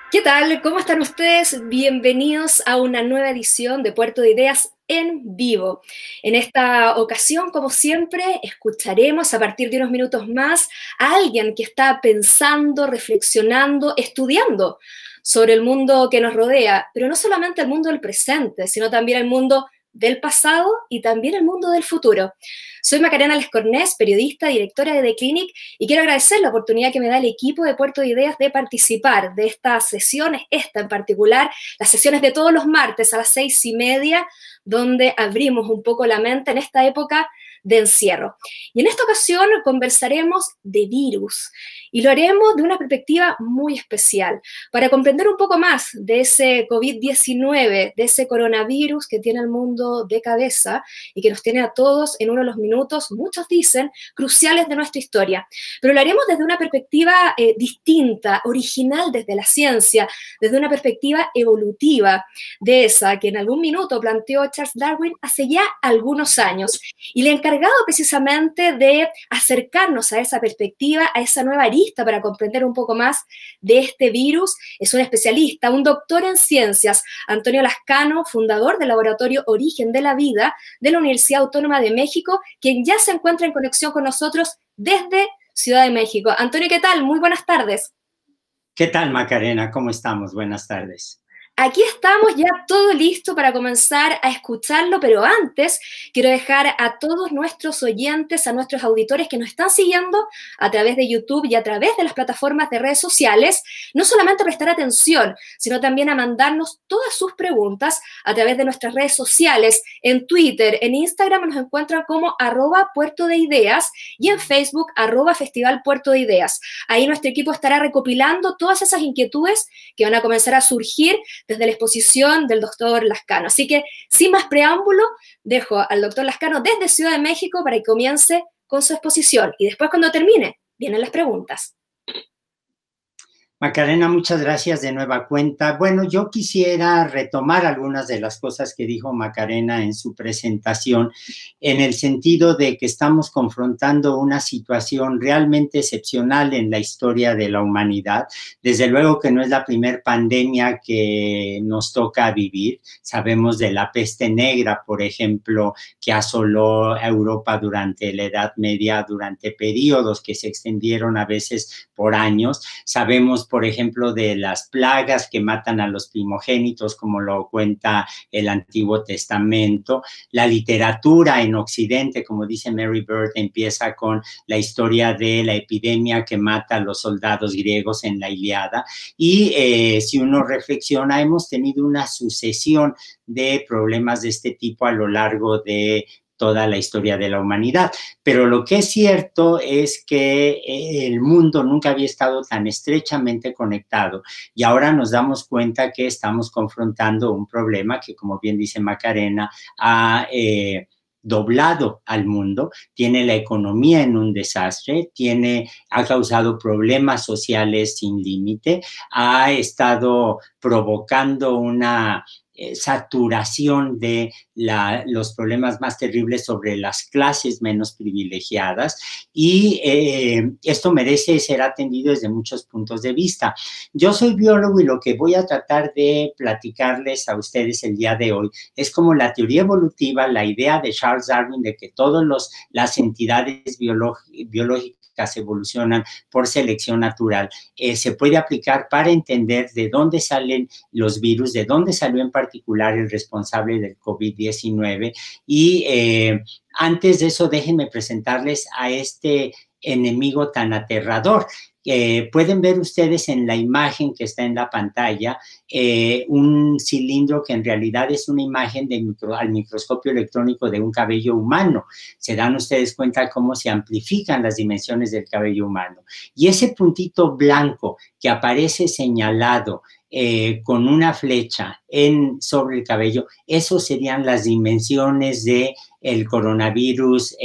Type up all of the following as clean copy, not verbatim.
¿Qué tal? ¿Cómo están ustedes? Bienvenidos a una nueva edición de Puerto de Ideas en vivo. En esta ocasión, como siempre, escucharemos a partir de unos minutos más a alguien que está pensando, reflexionando, estudiando sobre el mundo que nos rodea, pero no solamente el mundo del presente, sino también el mundo del pasado y también el mundo del futuro. Soy Macarena Lescornés, periodista, directora de The Clinic, y quiero agradecer la oportunidad que me da el equipo de Puerto de Ideas de participar de estas sesiones, esta en particular, las sesiones de todos los martes a las 6:30, donde abrimos un poco la mente en esta época de encierro. Y en esta ocasión conversaremos de virus y lo haremos de una perspectiva muy especial para comprender un poco más de ese COVID-19, de ese coronavirus que tiene el mundo de cabeza y que nos tiene a todos en uno de los minutos, muchos dicen, cruciales de nuestra historia. Pero lo haremos desde una perspectiva distinta, original desde la ciencia, desde una perspectiva evolutiva, de esa que en algún minuto planteó Charles Darwin hace ya algunos años. Y le he encargado precisamente de acercarnos a esa perspectiva, a esa nueva arista para comprender un poco más de este virus. Es un especialista, un doctor en ciencias, Antonio Lascano, fundador del laboratorio Origen de la Vida de la Universidad Autónoma de México, quien ya se encuentra en conexión con nosotros desde Ciudad de México. Antonio, ¿qué tal? Muy buenas tardes. ¿Qué tal, Macarena? ¿Cómo estamos? Buenas tardes. Aquí estamos ya todo listo para comenzar a escucharlo, pero antes quiero dejar a todos nuestros oyentes, a nuestros auditores que nos están siguiendo a través de YouTube y a través de las plataformas de redes sociales, no solamente a prestar atención, sino también a mandarnos todas sus preguntas a través de nuestras redes sociales. En Twitter, en Instagram nos encuentran como @Puerto de Ideas y en Facebook @Festival Puerto de Ideas. Ahí nuestro equipo estará recopilando todas esas inquietudes que van a comenzar a surgir desde la exposición del doctor Lascano. Así que, sin más preámbulo, dejo al doctor Lascano desde Ciudad de México para que comience con su exposición. Y después, cuando termine, vienen las preguntas. Macarena, muchas gracias de nueva cuenta. Bueno, yo quisiera retomar algunas de las cosas que dijo Macarena en su presentación, en el sentido de que estamos confrontando una situación realmente excepcional en la historia de la humanidad. Desde luego que no es la primer pandemia que nos toca vivir. Sabemos de la peste negra, por ejemplo, que asoló a Europa durante la Edad Media, durante periodos que se extendieron a veces por años. Sabemos, por ejemplo, de las plagas que matan a los primogénitos, como lo cuenta el Antiguo Testamento. La literatura en Occidente, como dice Mary Bird, empieza con la historia de la epidemia que mata a los soldados griegos en la Ilíada. Y si uno reflexiona, hemos tenido una sucesión de problemas de este tipo a lo largo de toda la historia de la humanidad. Pero lo que es cierto es que el mundo nunca había estado tan estrechamente conectado y ahora nos damos cuenta que estamos confrontando un problema que, como bien dice Macarena, ha doblado al mundo, tiene la economía en un desastre, ha causado problemas sociales sin límite, ha estado provocando una saturación de los problemas más terribles sobre las clases menos privilegiadas y esto merece ser atendido desde muchos puntos de vista. Yo soy biólogo y lo que voy a tratar de platicarles a ustedes el día de hoy es como la teoría evolutiva, la idea de Charles Darwin de que todas las entidades biológicas evolucionan por selección natural, se puede aplicar para entender de dónde salen los virus, de dónde salió en particular el responsable del COVID-19. Y antes de eso, déjenme presentarles a este enemigo tan aterrador. Pueden ver ustedes en la imagen que está en la pantalla un cilindro que en realidad es una imagen al microscopio electrónico de un cabello humano. Se dan ustedes cuenta cómo se amplifican las dimensiones del cabello humano. Y ese puntito blanco que aparece señalado con una flecha sobre el cabello, esos serían las dimensiones del coronavirus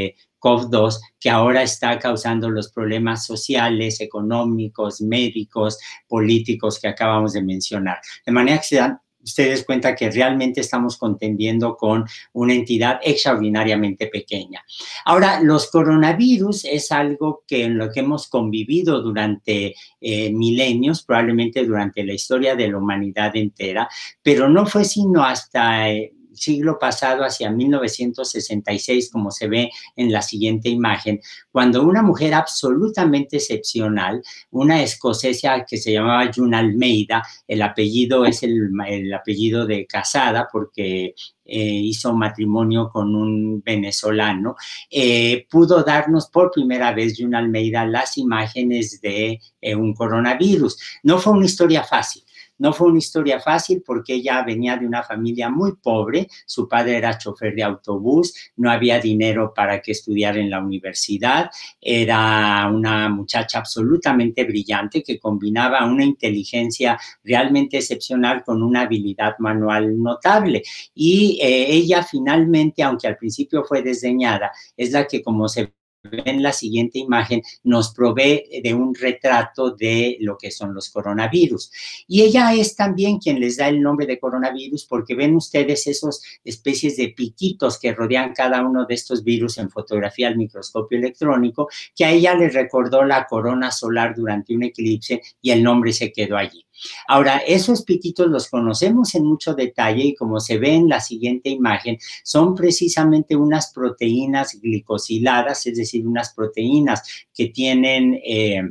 COV-2, que ahora está causando los problemas sociales, económicos, médicos, políticos que acabamos de mencionar. De manera que se dan ustedes cuenta que realmente estamos contendiendo con una entidad extraordinariamente pequeña. Ahora, los coronavirus es algo que en lo que hemos convivido durante milenios, probablemente durante la historia de la humanidad entera, pero no fue sino hasta siglo pasado, hacia 1966, como se ve en la siguiente imagen, cuando una mujer absolutamente excepcional, una escocesa que se llamaba June Almeida, el apellido es el apellido de casada porque hizo matrimonio con un venezolano, pudo darnos por primera vez, June Almeida, las imágenes de un coronavirus. No fue una historia fácil. No fue una historia fácil porque ella venía de una familia muy pobre, su padre era chofer de autobús, no había dinero para que estudiara en la universidad, era una muchacha absolutamente brillante que combinaba una inteligencia realmente excepcional con una habilidad manual notable. Y ella finalmente, aunque al principio fue desdeñada, es la que, como se en la siguiente imagen, nos provee de un retrato de lo que son los coronavirus. Y ella es también quien les da el nombre de coronavirus porque ven ustedes esos especies de piquitos que rodean cada uno de estos virus en fotografía al microscopio electrónico, que a ella le recordó la corona solar durante un eclipse y el nombre se quedó allí. Ahora, esos piquitos los conocemos en mucho detalle y como se ve en la siguiente imagen, son precisamente unas proteínas glicosiladas, es decir, unas proteínas que tienen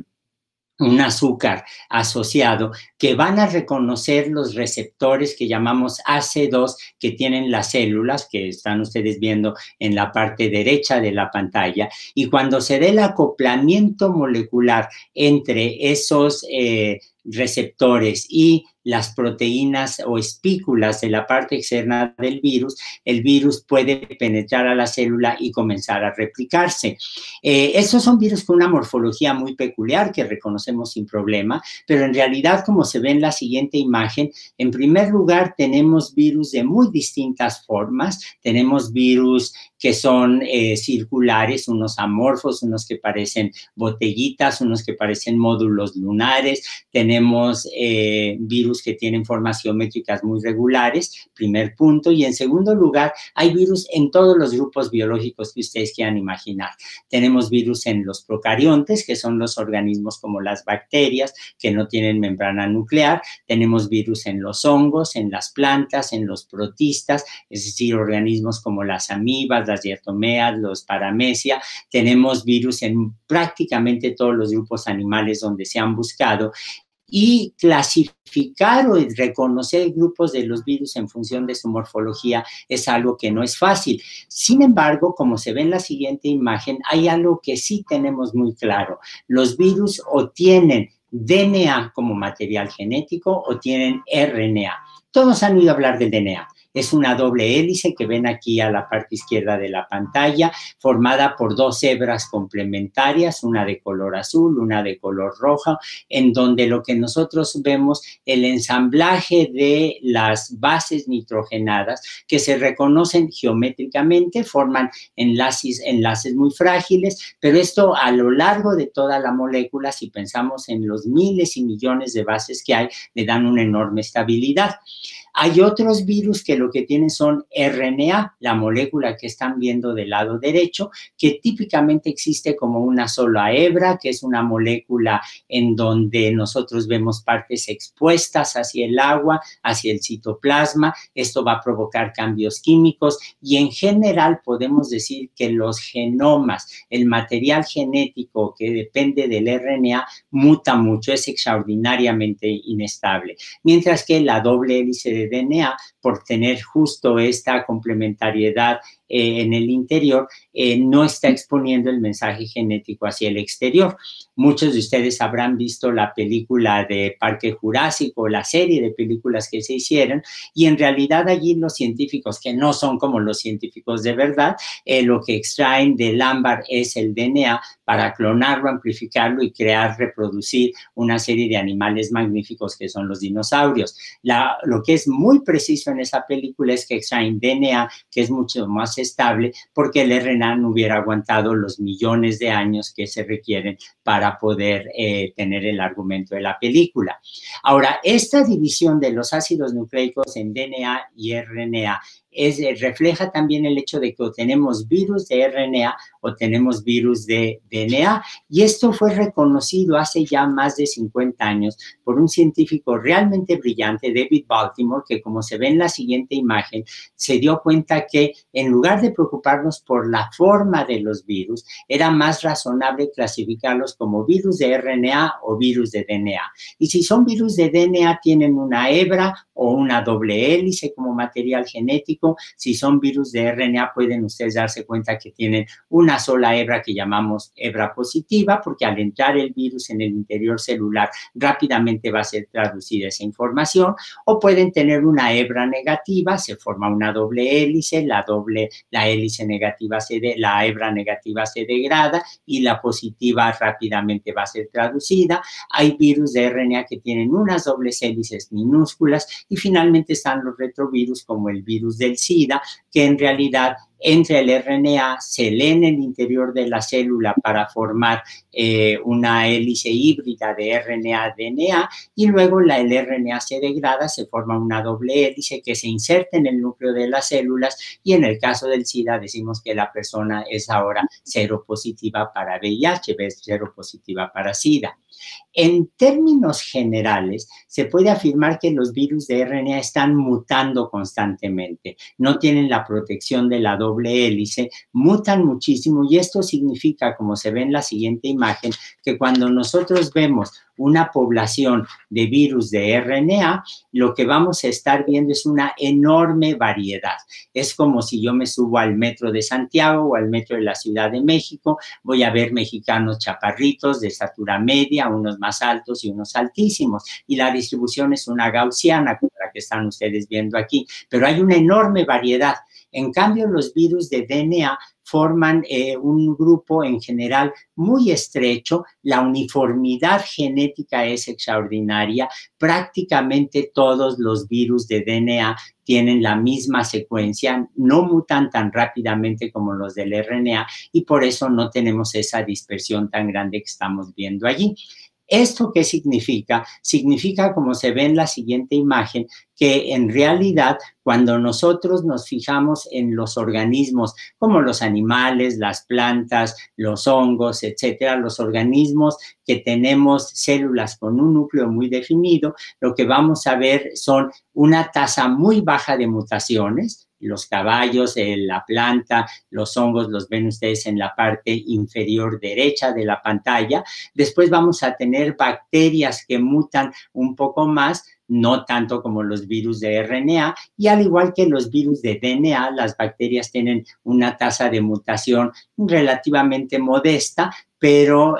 un azúcar asociado que van a reconocer los receptores que llamamos AC2 que tienen las células que están ustedes viendo en la parte derecha de la pantalla, y cuando se dé el acoplamiento molecular entre esos receptores y las proteínas o espículas de la parte externa del virus, el virus puede penetrar a la célula y comenzar a replicarse. Estos son virus con una morfología muy peculiar que reconocemos sin problema, pero en realidad, como se ve en la siguiente imagen, en primer lugar tenemos virus de muy distintas formas. Tenemos virus que son circulares, unos amorfos, unos que parecen botellitas, unos que parecen módulos lunares. Tenemos virus que tienen formas geométricas muy regulares, primer punto. Y en segundo lugar, hay virus en todos los grupos biológicos que ustedes quieran imaginar. Tenemos virus en los procariontes, que son los organismos como las bacterias, que no tienen membrana nuclear. Tenemos virus en los hongos, en las plantas, en los protistas, es decir, organismos como las amibas, las diatomeas, los paramecia. Tenemos virus en prácticamente todos los grupos animales donde se han buscado. Y clasificar o reconocer grupos de los virus en función de su morfología es algo que no es fácil. Sin embargo, como se ve en la siguiente imagen, hay algo que sí tenemos muy claro. Los virus o tienen DNA como material genético o tienen RNA. Todos han oído hablar del DNA. Es una doble hélice que ven aquí a la parte izquierda de la pantalla, formada por dos hebras complementarias, una de color azul, una de color roja, en donde lo que nosotros vemos, el ensamblaje de las bases nitrogenadas que se reconocen geométricamente, forman enlaces muy frágiles, pero esto a lo largo de toda la molécula, si pensamos en los miles y millones de bases que hay, le dan una enorme estabilidad. Hay otros virus que lo que tienen son RNA, la molécula que están viendo del lado derecho, que típicamente existe como una sola hebra, que es una molécula en donde nosotros vemos partes expuestas hacia el agua, hacia el citoplasma. Esto va a provocar cambios químicos y en general podemos decir que los genomas, el material genético que depende del RNA, muta mucho, es extraordinariamente inestable. Mientras que la doble hélice de DNA, por tener justo esta complementariedad en el interior, no está exponiendo el mensaje genético hacia el exterior. Muchos de ustedes habrán visto la película de Parque Jurásico, la serie de películas que se hicieron, y en realidad allí los científicos, que no son como los científicos de verdad, lo que extraen del ámbar es el DNA para clonarlo, amplificarlo y reproducir una serie de animales magníficos que son los dinosaurios. Lo que es muy preciso en esa película es que extraen DNA, que es mucho más más estable, porque el RNA no hubiera aguantado los millones de años que se requieren para poder tener el argumento de la película. Ahora, esta división de los ácidos nucleicos en DNA y RNA refleja también el hecho de que o tenemos virus de RNA o tenemos virus de DNA, y esto fue reconocido hace ya más de 50 años por un científico realmente brillante, David Baltimore, que, como se ve en la siguiente imagen, se dio cuenta que en lugar de preocuparnos por la forma de los virus, era más razonable clasificarlos como virus de RNA o virus de DNA. Y si son virus de DNA, tienen una hebra o una doble hélice como material genético. Si son virus de RNA, pueden ustedes darse cuenta que tienen una sola hebra que llamamos hebra positiva, porque al entrar el virus en el interior celular, rápidamente va a ser traducida esa información. O pueden tener una hebra negativa, se forma una doble hélice, la hélice negativa la hebra negativa se degrada y la positiva rápidamente va a ser traducida. Hay virus de RNA que tienen unas dobles hélices minúsculas, y finalmente están los retrovirus, como el virus del SIDA, que en realidad entra el RNA, se lee en el interior de la célula para formar una hélice híbrida de RNA-DNA, y luego el RNA se degrada, se forma una doble hélice que se inserta en el núcleo de las células, y en el caso del SIDA decimos que la persona es ahora seropositiva para VIH, seropositiva para SIDA. En términos generales, se puede afirmar que los virus de RNA están mutando constantemente, no tienen la protección de la doble hélice, mutan muchísimo, y esto significa, como se ve en la siguiente imagen, que cuando nosotros vemos una población de virus de RNA, lo que vamos a estar viendo es una enorme variedad. Es como si yo me subo al metro de Santiago o al metro de la Ciudad de México, voy a ver mexicanos chaparritos de estatura media, unos más altos y unos altísimos, y la distribución es una gaussiana, como la que están ustedes viendo aquí, pero hay una enorme variedad. En cambio, los virus de DNA forman un grupo en general muy estrecho, la uniformidad genética es extraordinaria, prácticamente todos los virus de DNA tienen la misma secuencia, no mutan tan rápidamente como los del RNA, y por eso no tenemos esa dispersión tan grande que estamos viendo allí. ¿Esto qué significa? Significa, como se ve en la siguiente imagen, que en realidad cuando nosotros nos fijamos en los organismos como los animales, las plantas, los hongos, etcétera, los organismos que tenemos células con un núcleo muy definido, lo que vamos a ver son una tasa muy baja de mutaciones. Los caballos, la planta, los hongos los ven ustedes en la parte inferior derecha de la pantalla. Después vamos a tener bacterias que mutan un poco más, no tanto como los virus de RNA, y al igual que los virus de DNA, las bacterias tienen una tasa de mutación relativamente modesta, pero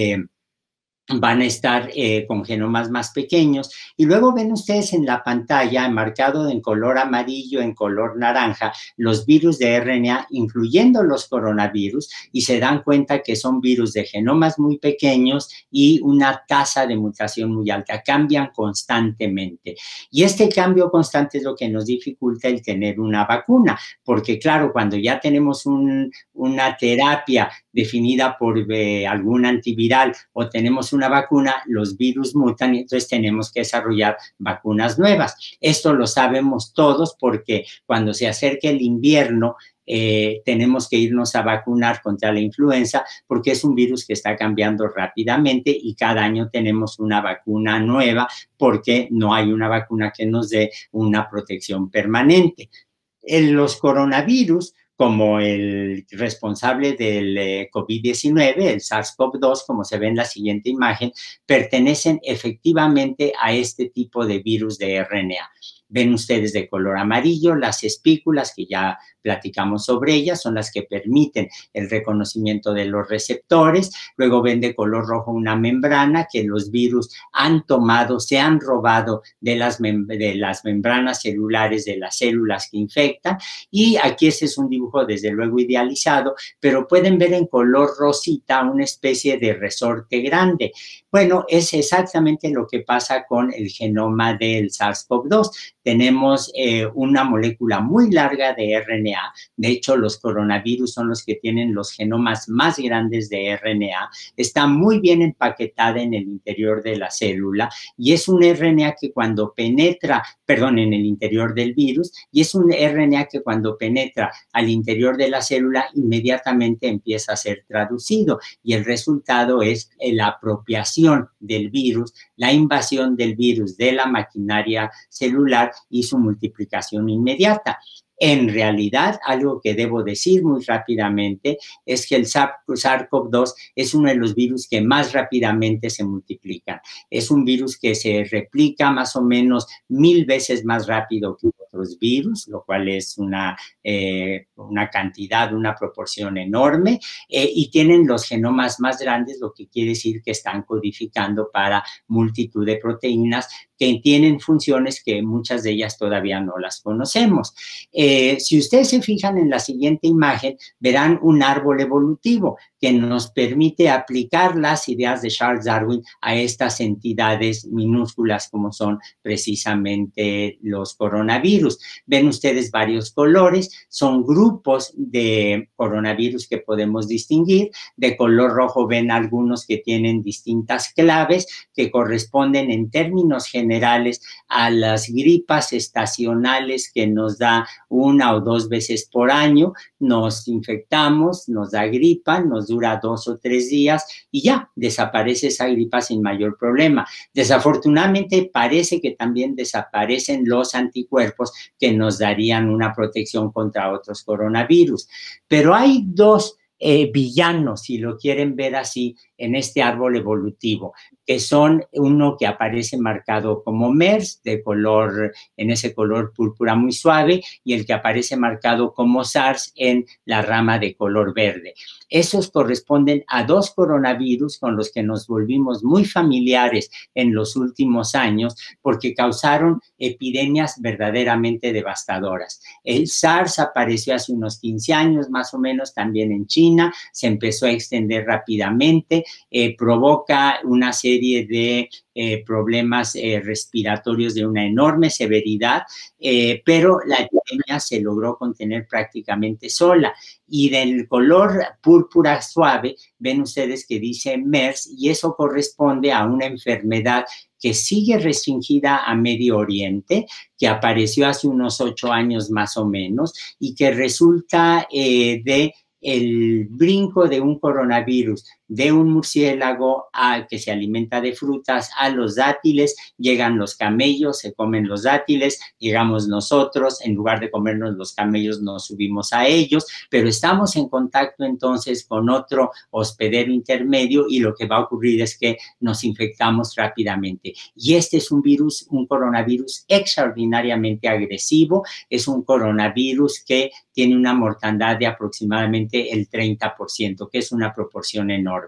van a estar con genomas más pequeños. Y luego ven ustedes en la pantalla, marcado en color amarillo, en color naranja, los virus de RNA, incluyendo los coronavirus, y se dan cuenta que son virus de genomas muy pequeños y una tasa de mutación muy alta, cambian constantemente. Y este cambio constante es lo que nos dificulta el tener una vacuna, porque claro, cuando ya tenemos una terapia definida por algún antiviral o tenemos una vacuna, los virus mutan y entonces tenemos que desarrollar vacunas nuevas. Esto lo sabemos todos porque cuando se acerca el invierno, tenemos que irnos a vacunar contra la influenza porque es un virus que está cambiando rápidamente y cada año tenemos una vacuna nueva porque no hay una vacuna que nos dé una protección permanente. Los coronavirus, como el responsable del COVID-19, el SARS-CoV-2, como se ve en la siguiente imagen, pertenecen efectivamente a este tipo de virus de RNA. Ven ustedes de color amarillo las espículas, que ya platicamos sobre ellas, son las que permiten el reconocimiento de los receptores. Luego ven de color rojo una membrana que los virus han tomado, se han robado de las membranas celulares de las células que infectan. Y aquí ese es un dibujo desde luego idealizado, pero pueden ver en color rosita una especie de resorte grande. Bueno, es exactamente lo que pasa con el genoma del SARS-CoV-2. tenemos una molécula muy larga de RNA. De hecho, los coronavirus son los que tienen los genomas más grandes de RNA. Está muy bien empaquetada en el interior de la célula y es un RNA que cuando penetra, perdón, en el interior del virus, y es un RNA que cuando penetra al interior de la célula inmediatamente empieza a ser traducido y el resultado es la apropiación del virus, la invasión del virus de la maquinaria celular y su multiplicación inmediata. En realidad, algo que debo decir muy rápidamente es que el SARS-CoV-2 es uno de los virus que más rápidamente se multiplican. Es un virus que se replica más o menos 1000 veces más rápido que otros virus, lo cual es una cantidad, una proporción enorme, y tienen los genomas más grandes, lo que quiere decir que están codificando para multitud de proteínas que tienen funciones que muchas de ellas todavía no las conocemos. Si ustedes se fijan en la siguiente imagen, verán un árbol evolutivo que nos permite aplicar las ideas de Charles Darwin a estas entidades minúsculas como son precisamente los coronavirus. Ven ustedes varios colores, son grupos de coronavirus que podemos distinguir. De color rojo ven algunos que tienen distintas claves que corresponden en términos generales a las gripas estacionales que nos da 1 o 2 veces por año. Nos infectamos, nos da gripa, nos dura 2 o 3 días y ya desaparece esa gripa sin mayor problema. Desafortunadamente parece que también desaparecen los anticuerpos que nos darían una protección contra otros coronavirus. Pero hay dos villanos, si lo quieren ver así, en este árbol evolutivo, que son uno que aparece marcado como MERS, en ese color púrpura muy suave, y el que aparece marcado como SARS en la rama de color verde. Esos corresponden a 2 coronavirus con los que nos volvimos muy familiares en los últimos años porque causaron epidemias verdaderamente devastadoras. El SARS apareció hace unos 15 años más o menos también en China, se empezó a extender rápidamente, provoca una serie de problemas respiratorios de una enorme severidad, pero la epidemia se logró contener prácticamente sola. Y del color púrpura suave, ven ustedes que dice MERS, y eso corresponde a una enfermedad que sigue restringida a Medio Oriente, que apareció hace unos 8 años más o menos, y que resulta de el brinco de un coronavirus de un murciélago que se alimenta de frutas a los dátiles, llegan los camellos, se comen los dátiles, llegamos nosotros, en lugar de comernos los camellos nos subimos a ellos, pero estamos en contacto entonces con otro hospedero intermedio y lo que va a ocurrir es que nos infectamos rápidamente. Y este es un virus, un coronavirus extraordinariamente agresivo, es un coronavirus que tiene una mortandad de aproximadamente el 30%, que es una proporción enorme.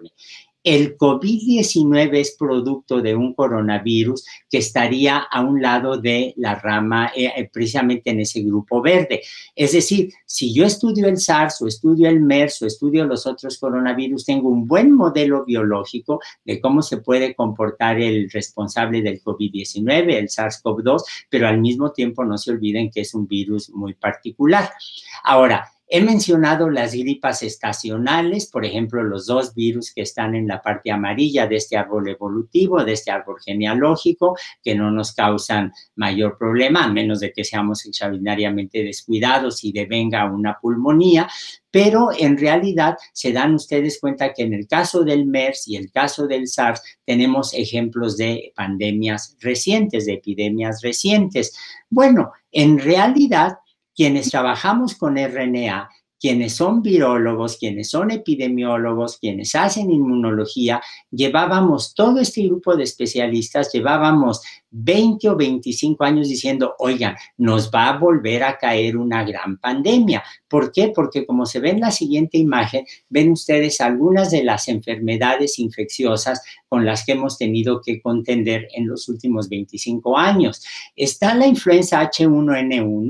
El COVID-19 es producto de un coronavirus que estaría a un lado de la rama, precisamente en ese grupo verde. Es decir, si yo estudio el SARS o estudio el MERS o estudio los otros coronavirus, tengo un buen modelo biológico de cómo se puede comportar el responsable del COVID-19, el SARS-CoV-2, pero al mismo tiempo no se olviden que es un virus muy particular. Ahora, he mencionado las gripas estacionales, por ejemplo, los 2 virus que están en la parte amarilla de este árbol evolutivo, de este árbol genealógico, que no nos causan mayor problema, a menos de que seamos extraordinariamente descuidados y devenga una pulmonía, pero en realidad se dan ustedes cuenta que en el caso del MERS y el caso del SARS tenemos ejemplos de pandemias recientes, de epidemias recientes. Bueno, en realidad, quienes trabajamos con RNA, quienes son virólogos, quienes son epidemiólogos, quienes hacen inmunología, llevábamos todo este grupo de especialistas, llevábamos 20 o 25 años diciendo, oigan, nos va a volver a caer una gran pandemia. ¿Por qué? Porque como se ve en la siguiente imagen, ven ustedes algunas de las enfermedades infecciosas con las que hemos tenido que contender en los últimos 25 años. Está la influenza H1N1,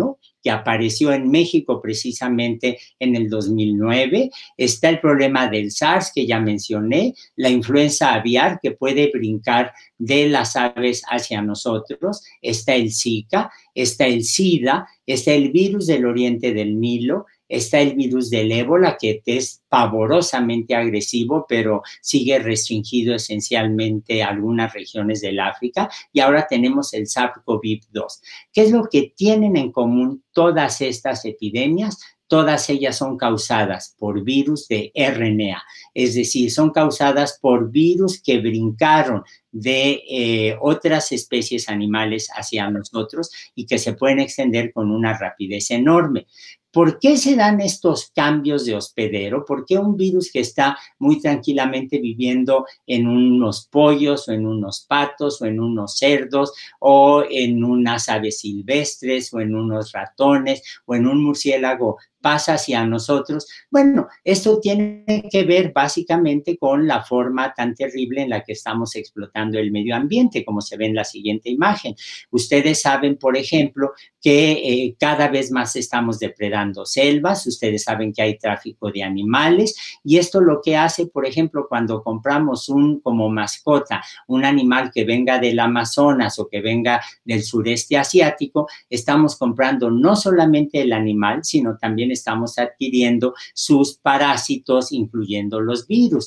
que apareció en México precisamente en el 2009. Está el problema del SARS, que ya mencioné, la influenza aviar, que puede brincar de las aves hacia nosotros, está el Zika, está el SIDA, está el virus del oriente del Nilo, está el virus del ébola, que es pavorosamente agresivo, pero sigue restringido esencialmente a algunas regiones del África, y ahora tenemos el SARS-CoV-2. ¿Qué es lo que tienen en común todas estas epidemias? Todas ellas son causadas por virus de RNA, es decir, son causadas por virus que brincaron de otras especies animales hacia nosotros y que se pueden extender con una rapidez enorme. ¿Por qué se dan estos cambios de hospedero? ¿Por qué un virus que está muy tranquilamente viviendo en unos pollos o en unos patos o en unos cerdos o en unas aves silvestres o en unos ratones o en un murciélago pasa hacia nosotros? Bueno, esto tiene que ver básicamente con la forma tan terrible en la que estamos explotando el medio ambiente, como se ve en la siguiente imagen. Ustedes saben, por ejemplo, que cada vez más estamos depredando selvas, ustedes saben que hay tráfico de animales, y esto lo que hace, por ejemplo, cuando compramos como mascota un animal que venga del Amazonas o que venga del sureste asiático, estamos comprando no solamente el animal, sino también estamos adquiriendo sus parásitos, incluyendo los virus.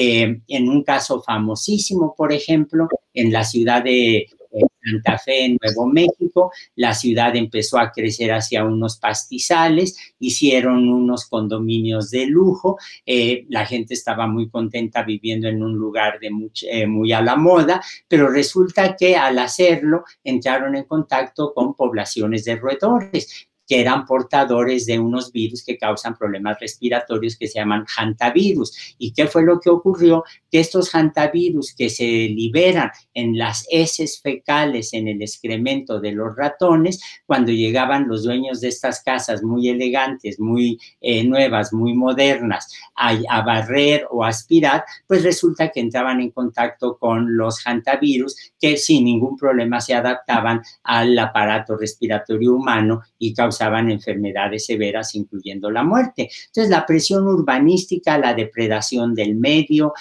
En un caso famosísimo, por ejemplo, en la ciudad de Santa Fe, en Nuevo México, la ciudad empezó a crecer hacia unos pastizales, hicieron unos condominios de lujo, la gente estaba muy contenta viviendo en un lugar muy a la moda, pero resulta que al hacerlo entraron en contacto con poblaciones de roedores, que eran portadores de unos virus que causan problemas respiratorios que se llaman hantavirus. ¿Y qué fue lo que ocurrió? Que estos hantavirus que se liberan en las heces fecales, en el excremento de los ratones, cuando llegaban los dueños de estas casas muy elegantes, muy nuevas, muy modernas, a barrer o aspirar, pues resulta que entraban en contacto con los hantavirus, que sin ningún problema se adaptaban al aparato respiratorio humano y causaban enfermedades severas, incluyendo la muerte. Entonces, la presión urbanística, la depredación del medio,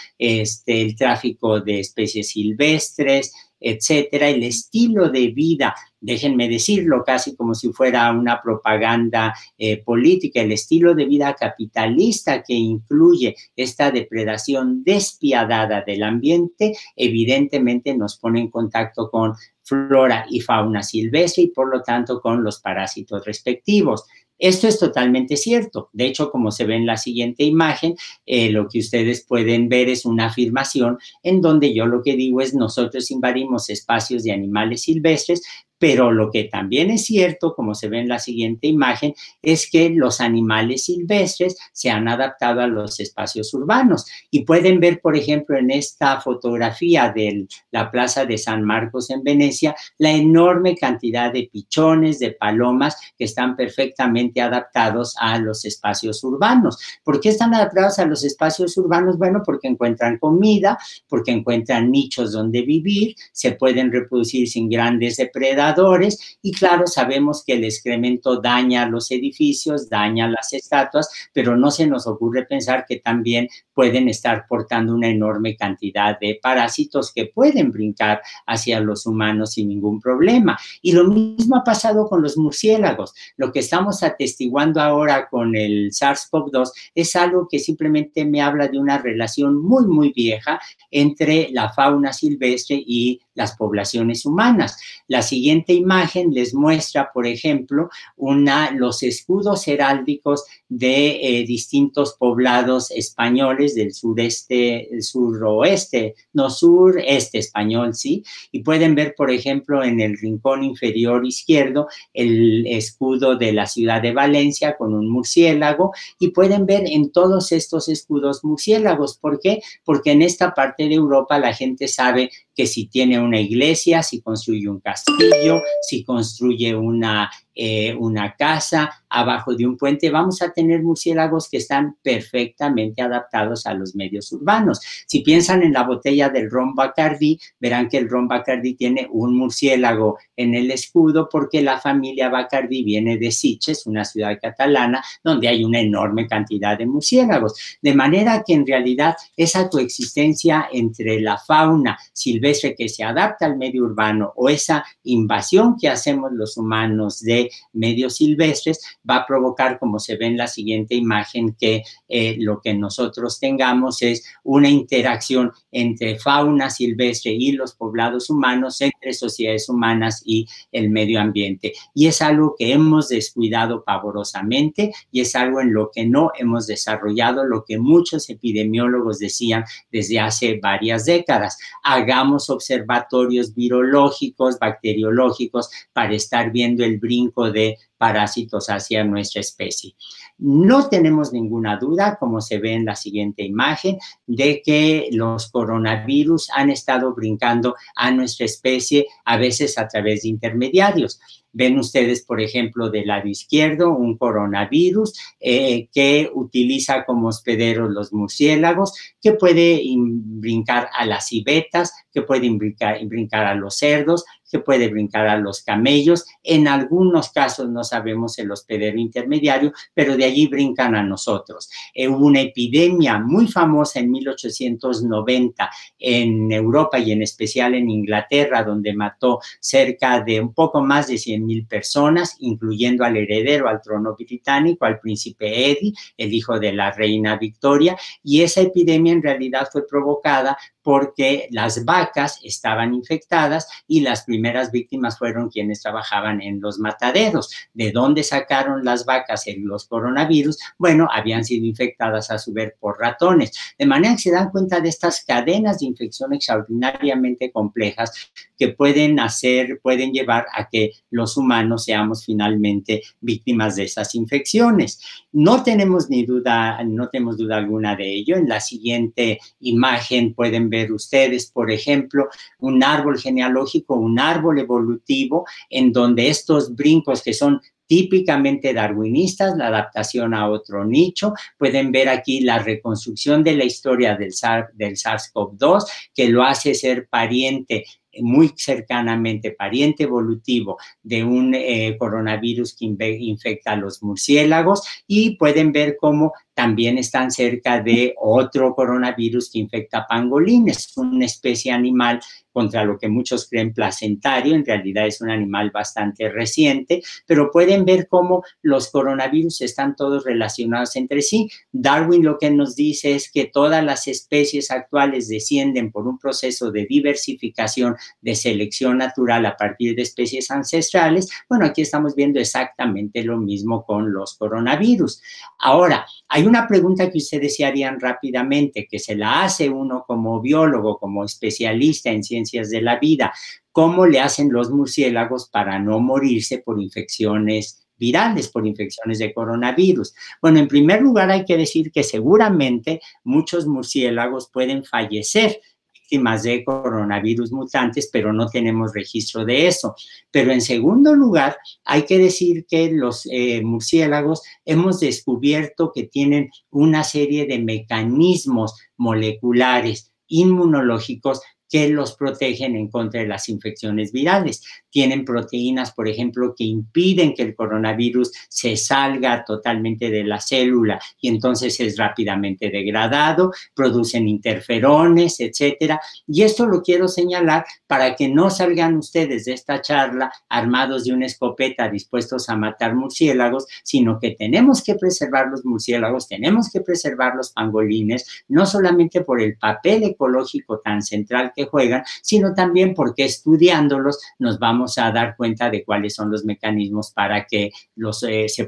el tráfico de especies silvestres, etcétera, el estilo de vida, déjenme decirlo casi como si fuera una propaganda política, el estilo de vida capitalista que incluye esta depredación despiadada del ambiente, evidentemente nos pone en contacto con flora y fauna silvestre y por lo tanto con los parásitos respectivos. Esto es totalmente cierto. De hecho, como se ve en la siguiente imagen, lo que ustedes pueden ver es una afirmación en donde yo lo que digo es nosotros invadimos espacios de animales silvestres, pero lo que también es cierto, como se ve en la siguiente imagen, es que los animales silvestres se han adaptado a los espacios urbanos. Y pueden ver, por ejemplo, en esta fotografía de la Plaza de San Marcos en Venecia, la enorme cantidad de pichones, de palomas que están perfectamente adaptados a los espacios urbanos. ¿Por qué están adaptados a los espacios urbanos? Bueno, porque encuentran comida, porque encuentran nichos donde vivir, se pueden reproducir sin grandes depredadores, y claro, sabemos que el excremento daña los edificios, daña las estatuas, pero no se nos ocurre pensar que también pueden estar portando una enorme cantidad de parásitos que pueden brincar hacia los humanos sin ningún problema. Y lo mismo ha pasado con los murciélagos. Lo que estamos atestiguando ahora con el SARS-CoV-2 es algo que simplemente me habla de una relación muy, muy vieja entre la fauna silvestre y las poblaciones humanas. La siguiente imagen les muestra, por ejemplo, los escudos heráldicos de distintos poblados españoles del sureste español, ¿sí? Y pueden ver, por ejemplo, en el rincón inferior izquierdo, el escudo de la ciudad de Valencia con un murciélago, y pueden ver en todos estos escudos murciélagos. ¿Por qué? Porque en esta parte de Europa la gente sabe que si tiene una iglesia, si construye un castillo, si construye una una casa, abajo de un puente, vamos a tener murciélagos que están perfectamente adaptados a los medios urbanos. Si piensan en la botella del ron Bacardí, verán que el ron Bacardí tiene un murciélago en el escudo porque la familia Bacardí viene de Sitges, una ciudad catalana, donde hay una enorme cantidad de murciélagos. De manera que en realidad esa coexistencia entre la fauna silvestre que se adapta al medio urbano o esa invasión que hacemos los humanos de medios silvestres va a provocar, como se ve en la siguiente imagen, que lo que nosotros tengamos es una interacción entre fauna silvestre y los poblados humanos, entre sociedades humanas y el medio ambiente. Y es algo que hemos descuidado pavorosamente y es algo en lo que no hemos desarrollado lo que muchos epidemiólogos decían desde hace varias décadas. Hagamos observatorios virológicos, bacteriológicos, para estar viendo el brinco de parásitos hacia nuestra especie. No tenemos ninguna duda, como se ve en la siguiente imagen, de que los coronavirus han estado brincando a nuestra especie, a veces a través de intermediarios. Ven ustedes, por ejemplo, del lado izquierdo, un coronavirus que utiliza como hospederos los murciélagos, que puede brincar a las civetas, que puede brincar a los cerdos, que puede brincar a los camellos. En algunos casos no sabemos el hospedero intermediario, pero de allí brincan a nosotros. Hubo una epidemia muy famosa en 1890 en Europa y en especial en Inglaterra, donde mató cerca de un poco más de 100,000 personas, incluyendo al heredero al trono británico, al príncipe Eddie, el hijo de la reina Victoria, y esa epidemia en realidad fue provocada porque las vacas estaban infectadas y las primeras víctimas fueron quienes trabajaban en los mataderos. ¿De dónde sacaron las vacas los coronavirus? Bueno, habían sido infectadas a su vez por ratones. De manera que se dan cuenta de estas cadenas de infección extraordinariamente complejas que pueden llevar a que los humanos seamos finalmente víctimas de esas infecciones. No tenemos duda alguna de ello. En la siguiente imagen pueden ver ustedes, por ejemplo, un árbol genealógico, un árbol evolutivo, en donde estos brincos que son típicamente darwinistas, la adaptación a otro nicho. Pueden ver aquí la reconstrucción de la historia del SARS-CoV-2, que lo hace ser pariente muy cercanamente, pariente evolutivo de un coronavirus que infecta a los murciélagos, y pueden ver cómo también están cerca de otro coronavirus que infecta pangolines, una especie animal contra lo que muchos creen placentario, en realidad es un animal bastante reciente, pero pueden ver cómo los coronavirus están todos relacionados entre sí. Darwin lo que nos dice es que todas las especies actuales descienden por un proceso de diversificación, de selección natural a partir de especies ancestrales. Bueno, aquí estamos viendo exactamente lo mismo con los coronavirus. Ahora, hay una pregunta que ustedes se harían rápidamente, que se la hace uno como biólogo, como especialista en ciencias de la vida. ¿Cómo le hacen los murciélagos para no morirse por infecciones virales, por infecciones de coronavirus? Bueno, en primer lugar hay que decir que seguramente muchos murciélagos pueden fallecer víctimas de coronavirus mutantes, pero no tenemos registro de eso. Pero en segundo lugar, hay que decir que los murciélagos hemos descubierto que tienen una serie de mecanismos moleculares inmunológicos que los protegen en contra de las infecciones virales. Tienen proteínas, por ejemplo, que impiden que el coronavirus se salga totalmente de la célula y entonces es rápidamente degradado, producen interferones, etcétera. Y esto lo quiero señalar para que no salgan ustedes de esta charla armados de una escopeta dispuestos a matar murciélagos, sino que tenemos que preservar los murciélagos, tenemos que preservar los pangolines, no solamente por el papel ecológico tan central que juegan, sino también porque estudiándolos nos vamos a dar cuenta de cuáles son los mecanismos para que nos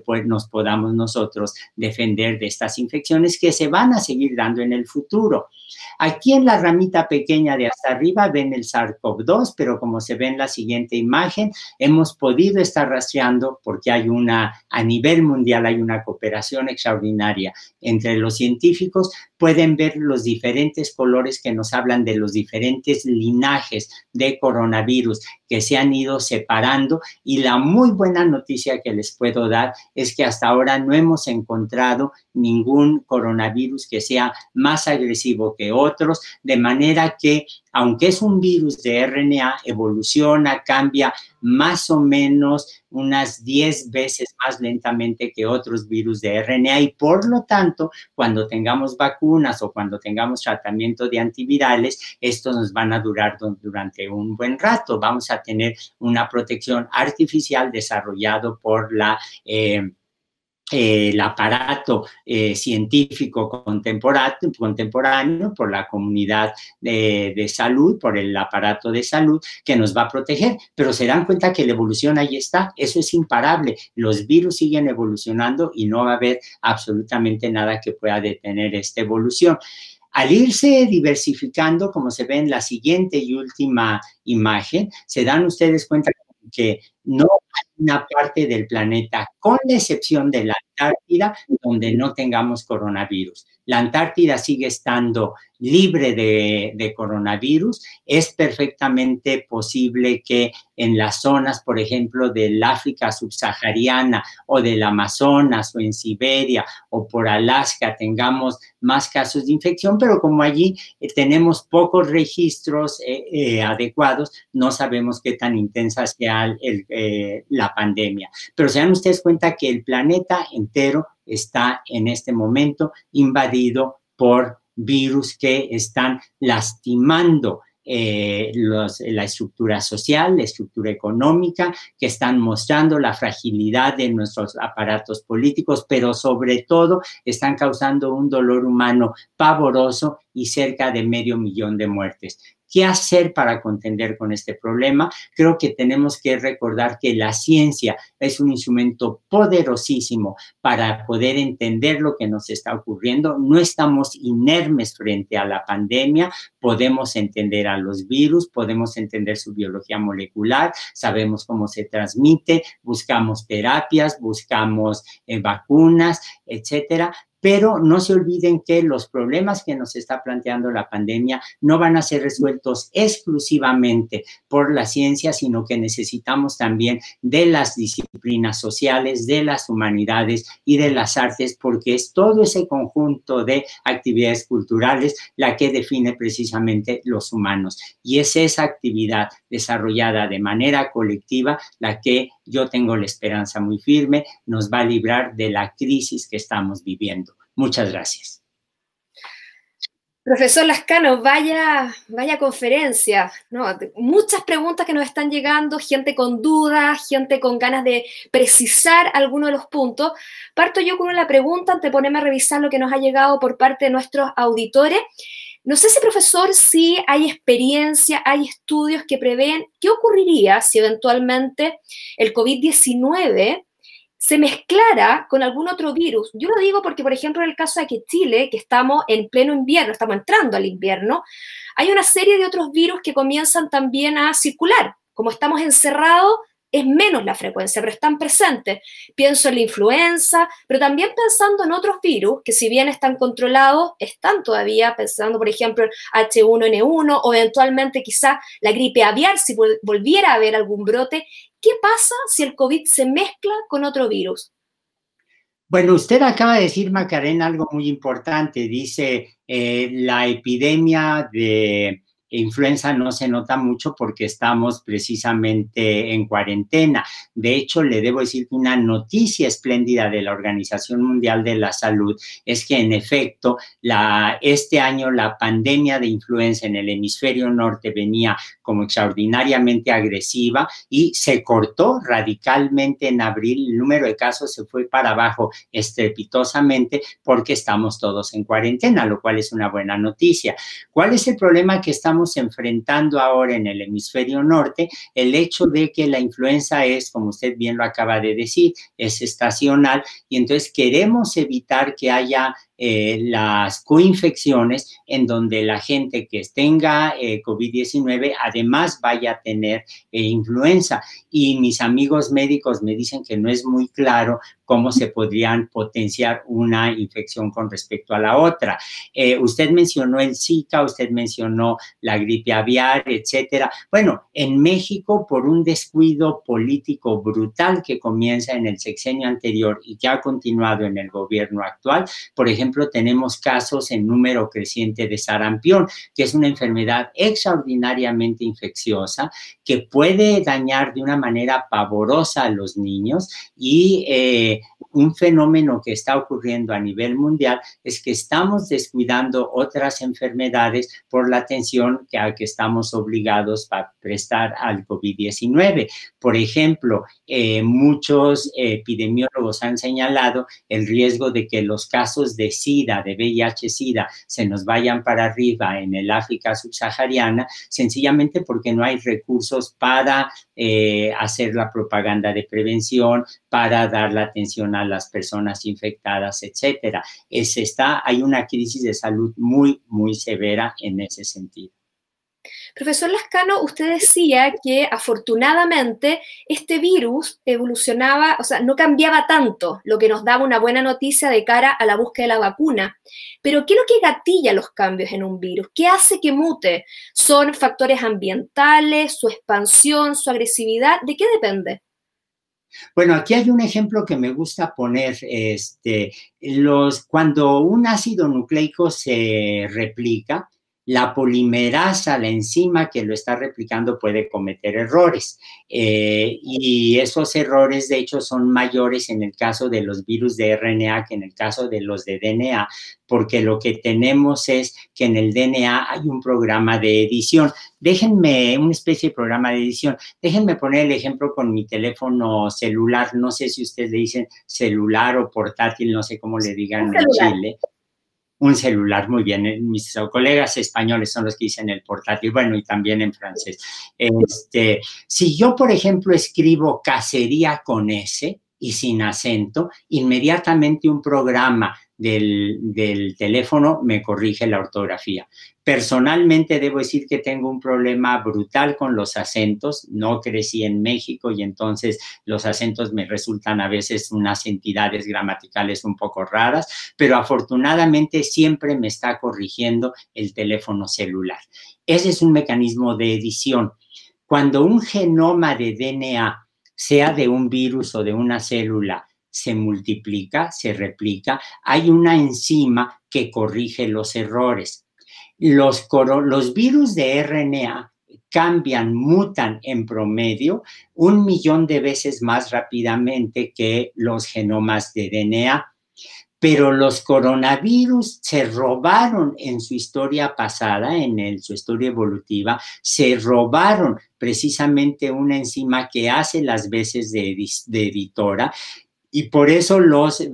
podamos nosotros defender de estas infecciones que se van a seguir dando en el futuro. Aquí en la ramita pequeña de hasta arriba ven el SARS-CoV-2, pero como se ve en la siguiente imagen, hemos podido estar rastreando, porque a nivel mundial hay una cooperación extraordinaria entre los científicos. Pueden ver los diferentes colores que nos hablan de los diferentes diferentes linajes de coronavirus que se han ido separando, y la muy buena noticia que les puedo dar es que hasta ahora no hemos encontrado ningún coronavirus que sea más agresivo que otros, de manera que aunque es un virus de RNA, evoluciona, cambia más o menos unas 10 veces más lentamente que otros virus de RNA, y por lo tanto, cuando tengamos vacunas o cuando tengamos tratamiento de antivirales, estos nos van a durar durante un buen rato. Vamos a tener una protección artificial desarrollado por el aparato científico contemporáneo, por la comunidad de salud, por el aparato de salud, que nos va a proteger. Pero se dan cuenta que la evolución ahí está, eso es imparable. Los virus siguen evolucionando y no va a haber absolutamente nada que pueda detener esta evolución. Al irse diversificando, como se ve en la siguiente y última imagen, se dan ustedes cuenta que no hay una parte del planeta, con la excepción de la Antártida, donde no tengamos coronavirus. La Antártida sigue estando libre de coronavirus. Es perfectamente posible que en las zonas, por ejemplo, del África subsahariana o del Amazonas o en Siberia o por Alaska tengamos más casos de infección, pero como allí tenemos pocos registros adecuados, no sabemos qué tan intensa sea la pandemia. Pero se dan ustedes cuenta que el planeta entero está en este momento invadido por virus que están lastimando la estructura social, la estructura económica, que están mostrando la fragilidad de nuestros aparatos políticos, pero sobre todo están causando un dolor humano pavoroso y cerca de 500,000 de muertes. ¿Qué hacer para contender con este problema? Creo que tenemos que recordar que la ciencia es un instrumento poderosísimo para poder entender lo que nos está ocurriendo. No estamos inermes frente a la pandemia, podemos entender a los virus, podemos entender su biología molecular, sabemos cómo se transmite, buscamos terapias, buscamos vacunas, etcétera. Pero no se olviden que los problemas que nos está planteando la pandemia no van a ser resueltos exclusivamente por la ciencia, sino que necesitamos también de las disciplinas sociales, de las humanidades y de las artes, porque es todo ese conjunto de actividades culturales la que define precisamente los humanos. Y es esa actividad desarrollada de manera colectiva la que yo tengo la esperanza muy firme nos va a librar de la crisis que estamos viviendo. Muchas gracias. Profesor Lascano, vaya conferencia, ¿no? Muchas preguntas que nos están llegando, gente con dudas, gente con ganas de precisar algunos de los puntos. Parto yo con una pregunta antes de ponerme a revisar lo que nos ha llegado por parte de nuestros auditores. No sé si, profesor, si hay experiencia, hay estudios que prevén qué ocurriría si eventualmente el COVID-19 se mezclara con algún otro virus. Yo lo digo porque, por ejemplo, en el caso de que Chile, que estamos en pleno invierno, estamos entrando al invierno, hay una serie de otros virus que comienzan también a circular. Como estamos encerrados, es menos la frecuencia, pero están presentes. Pienso en la influenza, pero también pensando en otros virus que, si bien están controlados, están todavía pensando, por ejemplo, en H1N1 o eventualmente quizá la gripe aviar, si volviera a haber algún brote. ¿Qué pasa si el COVID se mezcla con otro virus? Bueno, usted acaba de decir, Macarena, algo muy importante. Dice, la epidemia de influenza no se nota mucho porque estamos precisamente en cuarentena. De hecho, le debo decir que una noticia espléndida de la Organización Mundial de la Salud es que, en efecto, este año la pandemia de influenza en el hemisferio norte venía como extraordinariamente agresiva y se cortó radicalmente en abril. El número de casos se fue para abajo estrepitosamente porque estamos todos en cuarentena, lo cual es una buena noticia. ¿Cuál es el problema que estamos enfrentando ahora en el hemisferio norte? El hecho de que la influenza es, como usted bien lo acaba de decir, es estacional, y entonces queremos evitar que haya las coinfecciones, en donde la gente que tenga COVID-19 además vaya a tener influenza. Y mis amigos médicos me dicen que no es muy claro cómo se podrían potenciar una infección con respecto a la otra. Usted mencionó el Zika, usted mencionó la gripe aviar, etcétera. Bueno, en México, por un descuido político brutal que comienza en el sexenio anterior y que ha continuado en el gobierno actual, por ejemplo, tenemos casos en número creciente de sarampión, que es una enfermedad extraordinariamente infecciosa que puede dañar de una manera pavorosa a los niños y un fenómeno que está ocurriendo a nivel mundial es que estamos descuidando otras enfermedades por la atención a que estamos obligados a prestar al COVID-19. Por ejemplo, muchos epidemiólogos han señalado el riesgo de que los casos de SIDA, de VIH-SIDA, se nos vayan para arriba en el África subsahariana, sencillamente porque no hay recursos para hacer la propaganda de prevención, para dar la atención a las personas infectadas, etcétera. Hay una crisis de salud muy, muy severa en ese sentido. Profesor Lascano, usted decía que afortunadamente este virus evolucionaba, o sea, no cambiaba tanto, lo que nos daba una buena noticia de cara a la búsqueda de la vacuna. Pero ¿qué es lo que gatilla los cambios en un virus? ¿Qué hace que mute? ¿Son factores ambientales, su expansión, su agresividad? ¿De qué depende? Bueno, aquí hay un ejemplo que me gusta poner. Cuando un ácido nucleico se replica, la polimerasa, la enzima que lo está replicando, puede cometer errores. Y esos errores, de hecho, son mayores en el caso de los virus de RNA que en el caso de los de DNA, porque lo que tenemos es que en el DNA hay un programa de edición. Déjenme, una especie de programa de edición. Déjenme poner el ejemplo con mi teléfono celular. No sé si ustedes le dicen celular o portátil, no sé cómo le digan en Chile. Un celular, muy bien. Mis colegas españoles son los que dicen el portátil, bueno, y también en francés. Si yo, por ejemplo, escribo cacería con S y sin acento, inmediatamente un programa del teléfono me corrige la ortografía. Personalmente debo decir que tengo un problema brutal con los acentos. No crecí en México y entonces los acentos me resultan a veces unas entidades gramaticales un poco raras, pero afortunadamente siempre me está corrigiendo el teléfono celular. Ese es un mecanismo de edición. Cuando un genoma de DNA, sea de un virus o de una célula, se multiplica, se replica, hay una enzima que corrige los errores. Los virus de RNA cambian, mutan en promedio 1 millón de veces más rápidamente que los genomas de DNA. Pero los coronavirus se robaron en su historia pasada, su historia evolutiva, se robaron precisamente una enzima que hace las veces de editora. Y por eso los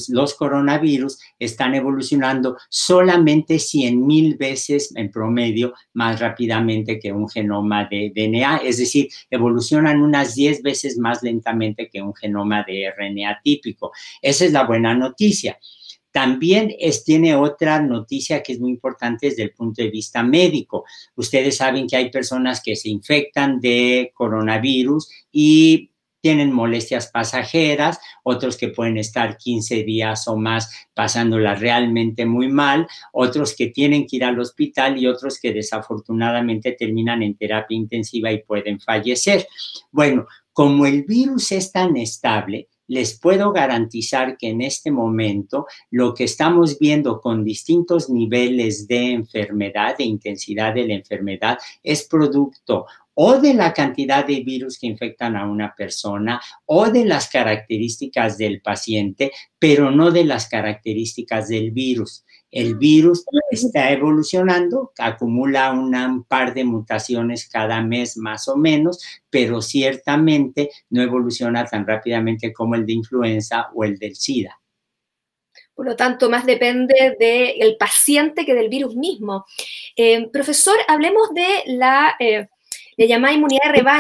coronavirus están evolucionando solamente 100,000 veces en promedio más rápidamente que un genoma de DNA. Es decir, evolucionan unas 10 veces más lentamente que un genoma de RNA típico. Esa es la buena noticia. También tiene otra noticia que es muy importante desde el punto de vista médico. Ustedes saben que hay personas que se infectan de coronavirus y tienen molestias pasajeras, otros que pueden estar 15 días o más pasándola realmente muy mal, otros que tienen que ir al hospital y otros que desafortunadamente terminan en terapia intensiva y pueden fallecer. Bueno, como el virus es tan estable, les puedo garantizar que en este momento lo que estamos viendo con distintos niveles de enfermedad, de intensidad de la enfermedad, es producto o de la cantidad de virus que infectan a una persona o de las características del paciente, pero no de las características del virus. El virus está evolucionando, acumula un par de mutaciones cada mes más o menos, pero ciertamente no evoluciona tan rápidamente como el de influenza o el del SIDA. Por lo tanto, más depende del paciente que del virus mismo. Profesor, hablemos de la llamada inmunidad de rebaño.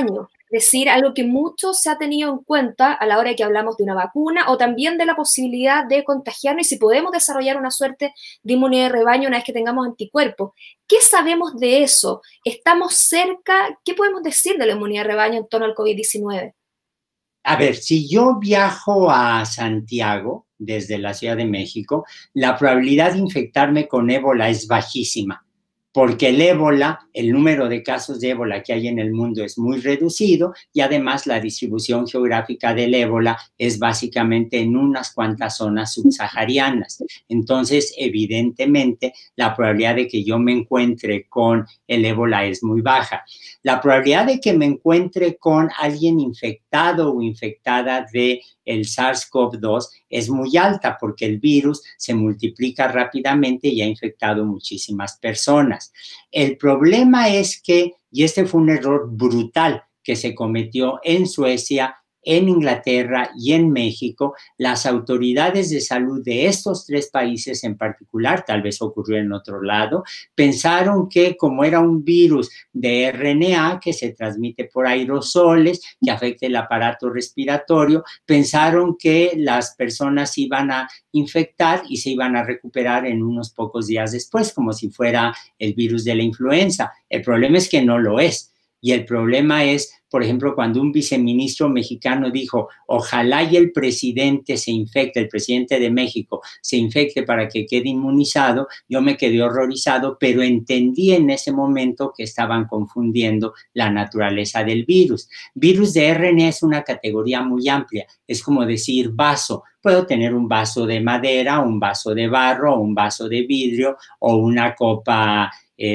decir algo que mucho se ha tenido en cuenta a la hora de que hablamos de una vacuna o también de la posibilidad de contagiarnos y si podemos desarrollar una suerte de inmunidad de rebaño una vez que tengamos anticuerpos. ¿Qué sabemos de eso? ¿Estamos cerca? ¿Qué podemos decir de la inmunidad de rebaño en torno al COVID-19? A ver, si yo viajo a Santiago desde la Ciudad de México, la probabilidad de infectarme con ébola es bajísima, porque el ébola, el número de casos de ébola que hay en el mundo es muy reducido y además la distribución geográfica del ébola es básicamente en unas cuantas zonas subsaharianas. Entonces, evidentemente, la probabilidad de que yo me encuentre con el ébola es muy baja. La probabilidad de que me encuentre con alguien infectado o infectada de el SARS-CoV-2 es muy alta porque el virus se multiplica rápidamente y ha infectado muchísimas personas. El problema es que, y este fue un error brutal que se cometió en Suecia, en Inglaterra y en México, las autoridades de salud de estos tres países en particular, tal vez ocurrió en otro lado, pensaron que como era un virus de RNA que se transmite por aerosoles, que afecta el aparato respiratorio, pensaron que las personas iban a infectar y se iban a recuperar en unos pocos días después, como si fuera el virus de la influenza. El problema es que no lo es. Y el problema es, por ejemplo, cuando un viceministro mexicano dijo, ojalá y el presidente se infecte, el presidente de México se infecte para que quede inmunizado, yo me quedé horrorizado, pero entendí en ese momento que estaban confundiendo la naturaleza del virus. Virus de RNA es una categoría muy amplia, es como decir vaso. Puedo tener un vaso de madera, un vaso de barro, un vaso de vidrio o una copa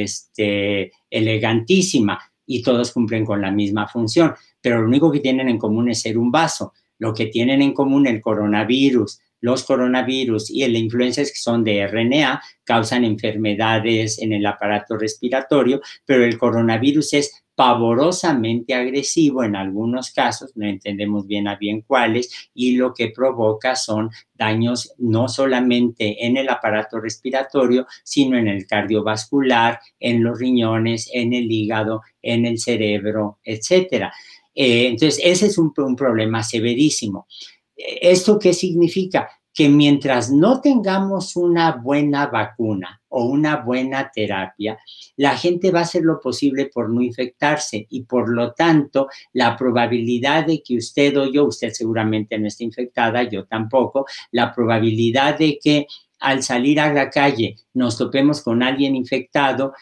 elegantísima. Y todos cumplen con la misma función, pero lo único que tienen en común es ser un vaso. Lo que tienen en común el coronavirus, los coronavirus y la influenza que son de RNA causan enfermedades en el aparato respiratorio, pero el coronavirus es pavorosamente agresivo en algunos casos, no entendemos bien a bien cuáles, y lo que provoca son daños no solamente en el aparato respiratorio, sino en el cardiovascular, en los riñones, en el hígado, en el cerebro, etcétera. Entonces, ese es un problema severísimo. ¿Esto qué significa? Que mientras no tengamos una buena vacuna o una buena terapia, la gente va a hacer lo posible por no infectarse y por lo tanto la probabilidad de que usted o yo, usted seguramente no esté infectada, yo tampoco, la probabilidad de que al salir a la calle nos topemos con alguien infectado,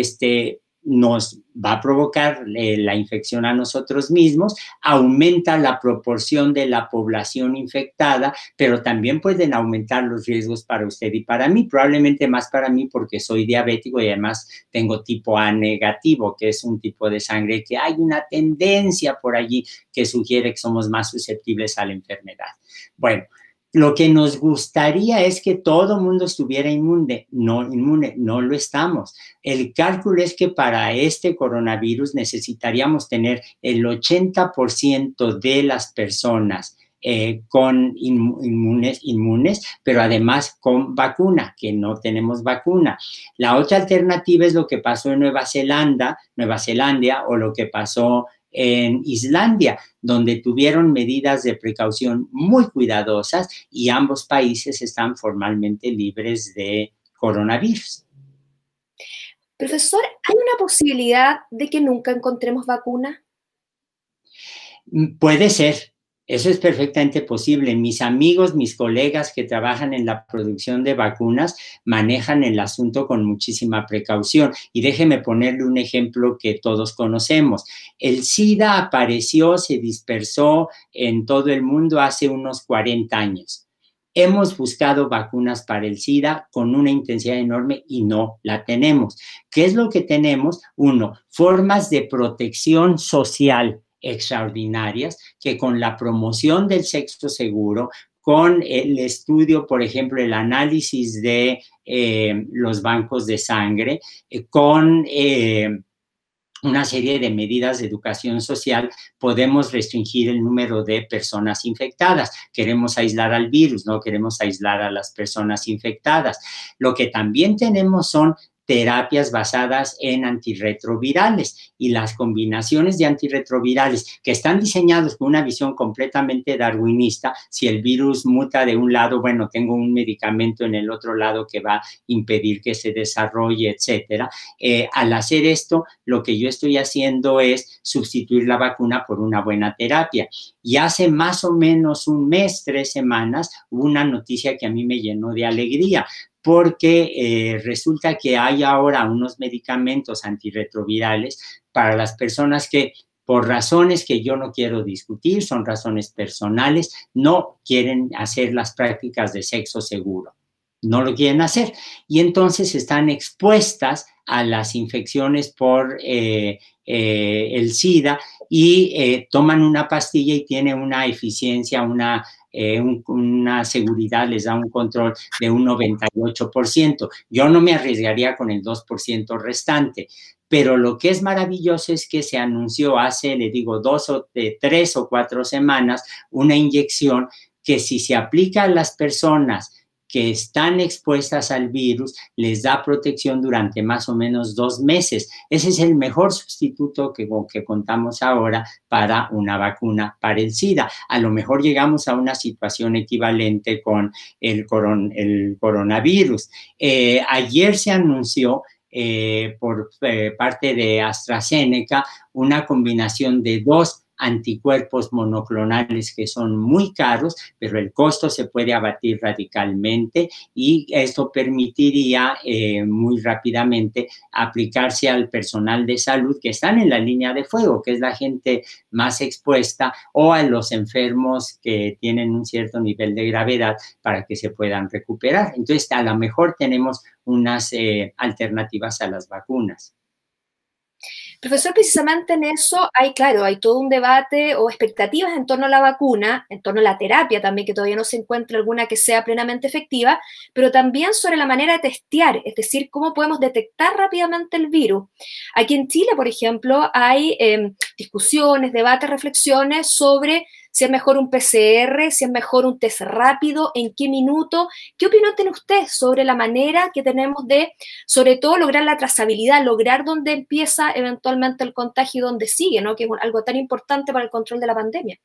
nos va a provocar la infección a nosotros mismos, aumenta la proporción de la población infectada, pero también pueden aumentar los riesgos para usted y para mí, probablemente más para mí porque soy diabético y además tengo tipo A negativo, que es un tipo de sangre que hay una tendencia por allí que sugiere que somos más susceptibles a la enfermedad. Bueno, lo que nos gustaría es que todo el mundo estuviera inmune, no lo estamos. El cálculo es que para este coronavirus necesitaríamos tener el 80% de las personas con inmunes, pero además con vacuna, que no tenemos vacuna. La otra alternativa es lo que pasó en Nueva Zelanda o lo que pasó en Islandia, donde tuvieron medidas de precaución muy cuidadosas y ambos países están formalmente libres de coronavirus. Profesor, ¿hay una posibilidad de que nunca encontremos vacuna? Puede ser. Eso es perfectamente posible. Mis amigos, mis colegas que trabajan en la producción de vacunas manejan el asunto con muchísima precaución. Y déjeme ponerle un ejemplo que todos conocemos. El SIDA apareció, se dispersó en todo el mundo hace unos 40 años. Hemos buscado vacunas para el SIDA con una intensidad enorme y no la tenemos. ¿Qué es lo que tenemos? Uno, formas de protección social extraordinarias que con la promoción del sexo seguro, con el estudio, por ejemplo, el análisis de los bancos de sangre, con una serie de medidas de educación social, podemos restringir el número de personas infectadas. Queremos aislar al virus, no queremos aislar a las personas infectadas. Lo que también tenemos son terapias basadas en antirretrovirales, y las combinaciones de antirretrovirales que están diseñados con una visión completamente darwinista. Si el virus muta de un lado, bueno, tengo un medicamento en el otro lado que va a impedir que se desarrolle, etcétera. Al hacer esto, lo que yo estoy haciendo es sustituir la vacuna por una buena terapia. Y hace más o menos un mes, 3 semanas, hubo una noticia que a mí me llenó de alegría, porque resulta que hay ahora unos medicamentos antirretrovirales para las personas que, por razones que yo no quiero discutir, son razones personales, no quieren hacer las prácticas de sexo seguro, no lo quieren hacer, y entonces están expuestas a las infecciones por el SIDA, y toman una pastilla y tiene una eficiencia, una seguridad, les da un control de un 98%. Yo no me arriesgaría con el 2% restante, pero lo que es maravilloso es que se anunció hace, le digo, 3 o 4 semanas, una inyección que, si se aplica a las personas que están expuestas al virus, les da protección durante más o menos 2 meses. Ese es el mejor sustituto que contamos ahora para una vacuna para el SIDA. A lo mejor llegamos a una situación equivalente con el coronavirus. Ayer se anunció por parte de AstraZeneca una combinación de 2 anticuerpos monoclonales que son muy caros, pero el costo se puede abatir radicalmente, y esto permitiría muy rápidamente aplicarse al personal de salud que están en la línea de fuego, que es la gente más expuesta, o a los enfermos que tienen un cierto nivel de gravedad, para que se puedan recuperar. Entonces, a lo mejor tenemos unas alternativas a las vacunas. Profesor, precisamente en eso claro, hay todo un debate o expectativas en torno a la vacuna, en torno a la terapia también, que todavía no se encuentra alguna que sea plenamente efectiva, pero también sobre la manera de testear, es decir, cómo podemos detectar rápidamente el virus. Aquí en Chile, por ejemplo, hay discusiones, debates, reflexiones sobre si es mejor un PCR, si es mejor un test rápido, en qué minuto. ¿Qué opinión tiene usted sobre la manera que tenemos de, sobre todo, lograr la trazabilidad, lograr dónde empieza eventualmente el contagio y dónde sigue, ¿no? Que es algo tan importante para el control de la pandemia?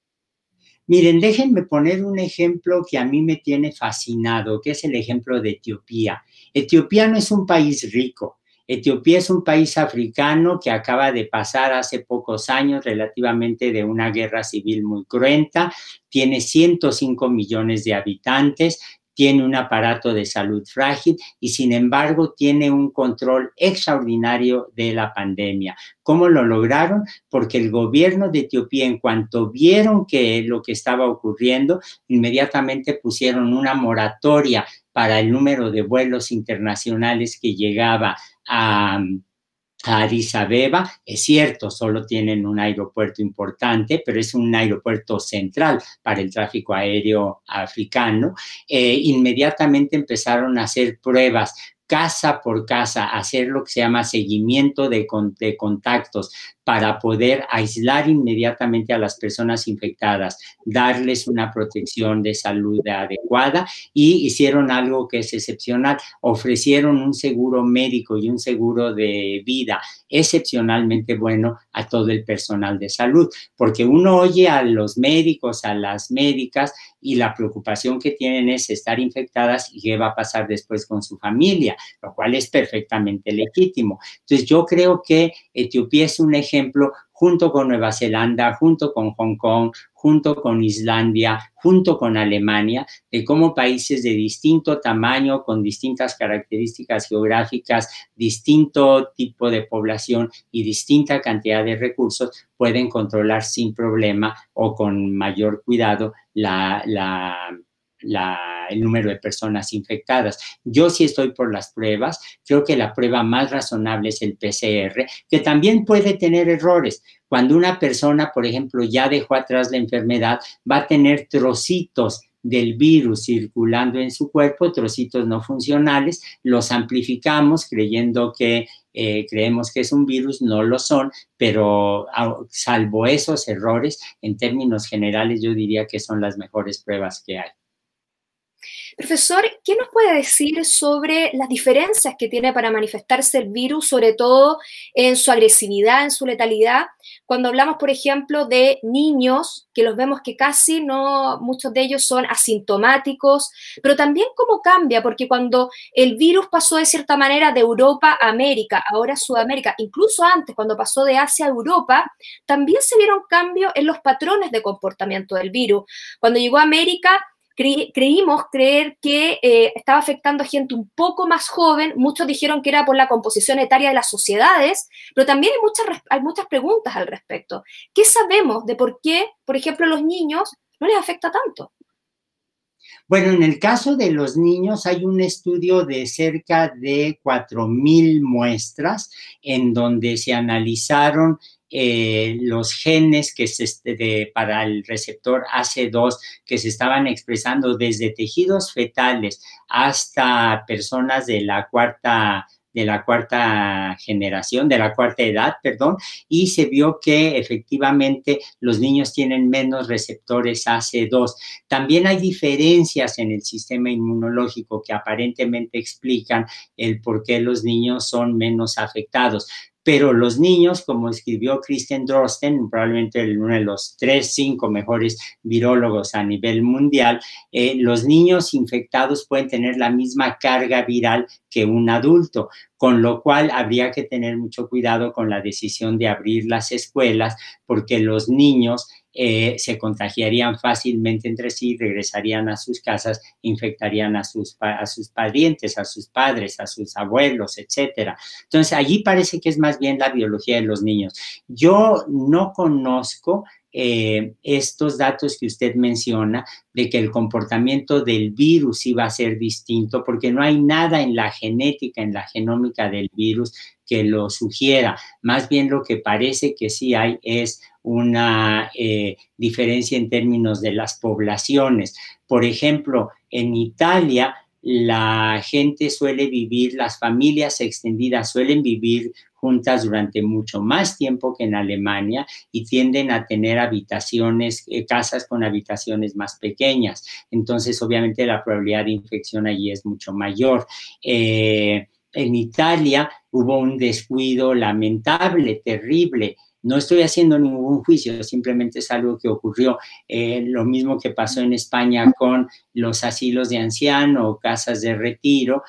Miren, déjenme poner un ejemplo que a mí me tiene fascinado, que es el ejemplo de Etiopía. Etiopía no es un país rico. Etiopía es un país africano que acaba de pasar hace pocos años relativamente de una guerra civil muy cruenta, tiene 105 millones de habitantes, tiene un aparato de salud frágil y, sin embargo, tiene un control extraordinario de la pandemia. ¿Cómo lo lograron? Porque el gobierno de Etiopía, en cuanto vieron que lo que estaba ocurriendo, inmediatamente pusieron una moratoria para el número de vuelos internacionales que llegaba a Addis Abeba. Es cierto, solo tienen un aeropuerto importante, pero es un aeropuerto central para el tráfico aéreo africano. Inmediatamente empezaron a hacer pruebas casa por casa, hacer lo que se llama seguimiento de contactos, para poder aislar inmediatamente a las personas infectadas, darles una protección de salud adecuada, y hicieron algo que es excepcional: ofrecieron un seguro médico y un seguro de vida excepcionalmente bueno a todo el personal de salud, porque uno oye a los médicos, a las médicas, y la preocupación que tienen es estar infectadas y qué va a pasar después con su familia, lo cual es perfectamente legítimo. Entonces, yo creo que Etiopía es un ejemplo, junto con Nueva Zelanda, junto con Hong Kong, junto con Islandia, junto con Alemania, de cómo países de distinto tamaño, con distintas características geográficas, distinto tipo de población y distinta cantidad de recursos, pueden controlar sin problema o con mayor cuidado el número de personas infectadas. Yo sí estoy por las pruebas. Creo que la prueba más razonable es el PCR, que también puede tener errores. Cuando una persona, por ejemplo, ya dejó atrás la enfermedad, va a tener trocitos del virus circulando en su cuerpo, trocitos no funcionales, los amplificamos creyendo que creemos que es un virus, no lo son, pero salvo esos errores, en términos generales yo diría que son las mejores pruebas que hay. Profesor, ¿qué nos puede decir sobre las diferencias que tiene para manifestarse el virus, sobre todo en su agresividad, en su letalidad? Cuando hablamos, por ejemplo, de niños, que los vemos que casi no, muchos de ellos son asintomáticos, pero también cómo cambia, porque cuando el virus pasó de cierta manera de Europa a América, ahora a Sudamérica, incluso antes, cuando pasó de Asia a Europa, también se vieron cambios en los patrones de comportamiento del virus. Cuando llegó a América, creímos creer que estaba afectando a gente un poco más joven. Muchos dijeron que era por la composición etaria de las sociedades, pero también hay muchas preguntas al respecto. ¿Qué sabemos de por qué, por ejemplo, a los niños no les afecta tanto? Bueno, en el caso de los niños hay un estudio de cerca de 4,000 muestras en donde se analizaron los genes para el receptor AC2 que se estaban expresando desde tejidos fetales hasta personas de la cuarta generación, de la cuarta edad, perdón, y se vio que efectivamente los niños tienen menos receptores AC2. También hay diferencias en el sistema inmunológico que aparentemente explican el por qué los niños son menos afectados. Pero los niños, como escribió Christian Drosten, probablemente uno de los 3, 5 mejores virólogos a nivel mundial, los niños infectados pueden tener la misma carga viral que un adulto, con lo cual habría que tener mucho cuidado con la decisión de abrir las escuelas, porque los niños se contagiarían fácilmente entre sí, regresarían a sus casas, infectarían a sus parientes, a sus padres, a sus abuelos, etcétera. Entonces, allí parece que es más bien la biología de los niños. Yo no conozco estos datos que usted menciona de que el comportamiento del virus iba a ser distinto, porque no hay nada en la genética, en la genómica del virus que lo sugiera. Más bien lo que parece que sí hay es una diferencia en términos de las poblaciones. Por ejemplo, en Italia, la gente suele vivir, las familias extendidas suelen vivir juntas durante mucho más tiempo que en Alemania y tienden a tener habitaciones, casas con habitaciones más pequeñas. Entonces, obviamente, la probabilidad de infección allí es mucho mayor. En Italia hubo un descuido lamentable, terrible. No estoy haciendo ningún juicio, simplemente es algo que ocurrió. Lo mismo que pasó en España con los asilos de ancianos, casas de retiro,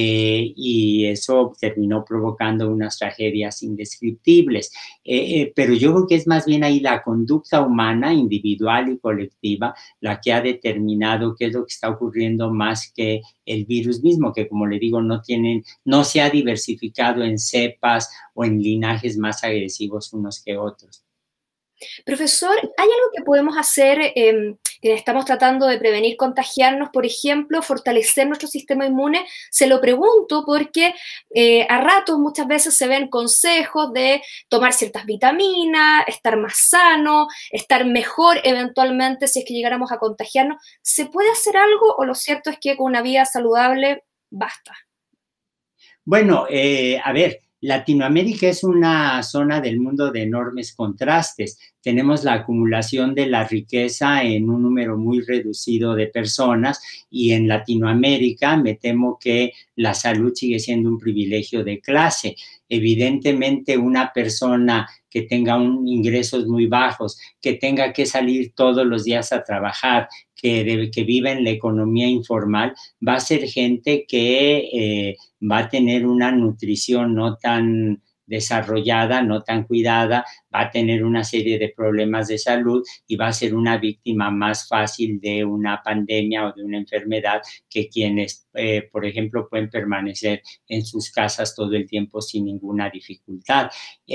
y eso terminó provocando unas tragedias indescriptibles. Pero yo creo que es más bien ahí la conducta humana, individual y colectiva, la que ha determinado qué es lo que está ocurriendo más que el virus mismo, que como le digo, no se ha diversificado en cepas o en linajes más agresivos unos que otros. Profesor, ¿hay algo que podemos hacer, que estamos tratando de prevenir contagiarnos, por ejemplo, fortalecer nuestro sistema inmune? Se lo pregunto porque a ratos muchas veces se ven consejos de tomar ciertas vitaminas, estar más sano, estar mejor eventualmente si es que llegáramos a contagiarnos. ¿Se puede hacer algo o lo cierto es que con una vida saludable basta? Bueno, a ver, Latinoamérica es una zona del mundo de enormes contrastes. Tenemos la acumulación de la riqueza en un número muy reducido de personas y en Latinoamérica me temo que la salud sigue siendo un privilegio de clase. Evidentemente, una persona que tenga ingresos muy bajos, que tenga que salir todos los días a trabajar, que viva en la economía informal, va a ser gente que va a tener una nutrición no tan desarrollada, no tan cuidada, va a tener una serie de problemas de salud y va a ser una víctima más fácil de una pandemia o de una enfermedad que quienes, por ejemplo, pueden permanecer en sus casas todo el tiempo sin ninguna dificultad.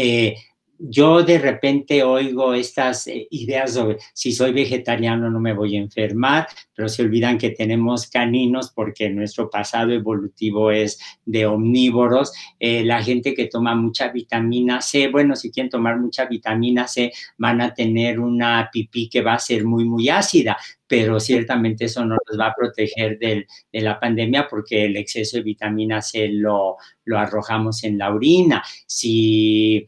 Yo de repente oigo estas ideas sobre si soy vegetariano no me voy a enfermar, pero se olvidan que tenemos caninos porque nuestro pasado evolutivo es de omnívoros. La gente que toma mucha vitamina C, bueno, si quieren tomar mucha vitamina C, van a tener una pipí que va a ser muy, muy ácida, pero ciertamente eso no los va a proteger de la pandemia porque el exceso de vitamina C lo arrojamos en la orina. Si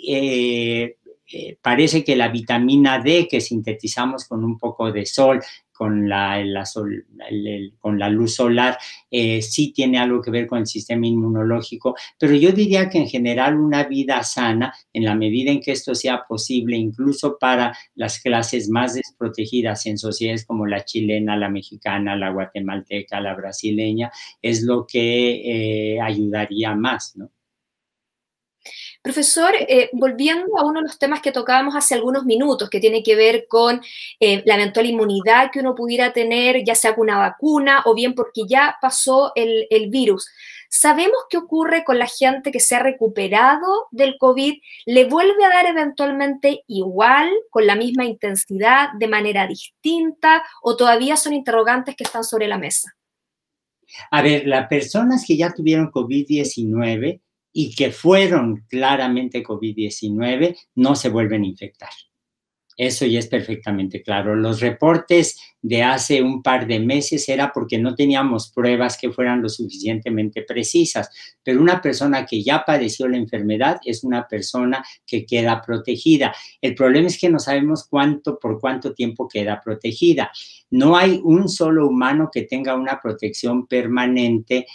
parece que la vitamina D que sintetizamos con un poco de sol con la luz solar, sí tiene algo que ver con el sistema inmunológico, pero yo diría que en general una vida sana, en la medida en que esto sea posible, incluso para las clases más desprotegidas en sociedades como la chilena, la mexicana, la guatemalteca, la brasileña, es lo que ayudaría más, ¿no? Profesor, volviendo a uno de los temas que tocábamos hace algunos minutos, que tiene que ver con la eventual inmunidad que uno pudiera tener, ya sea con una vacuna o bien porque ya pasó el virus. ¿Sabemos qué ocurre con la gente que se ha recuperado del COVID? ¿Le vuelve a dar eventualmente igual, con la misma intensidad, de manera distinta, o todavía son interrogantes que están sobre la mesa? A ver, las personas que ya tuvieron COVID-19 y que fueron claramente COVID-19 no se vuelven a infectar. Eso ya es perfectamente claro. Los reportes de hace un par de meses era porque no teníamos pruebas que fueran lo suficientemente precisas, pero una persona que ya padeció la enfermedad es una persona que queda protegida. El problema es que no sabemos por cuánto tiempo queda protegida. No hay un solo humano que tenga una protección permanente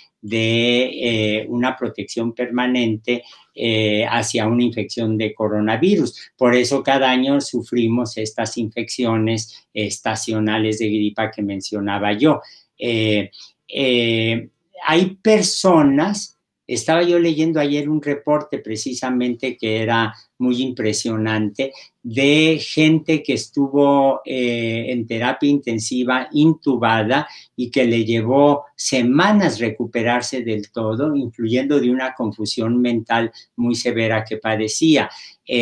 hacia una infección de coronavirus. Por eso cada año sufrimos estas infecciones estacionales de gripa que mencionaba yo. Hay personas, estaba yo leyendo ayer un reporte precisamente que era muy impresionante, de gente que estuvo en terapia intensiva, intubada, y que le llevó semanas recuperarse del todo, incluyendo de una confusión mental muy severa que padecía.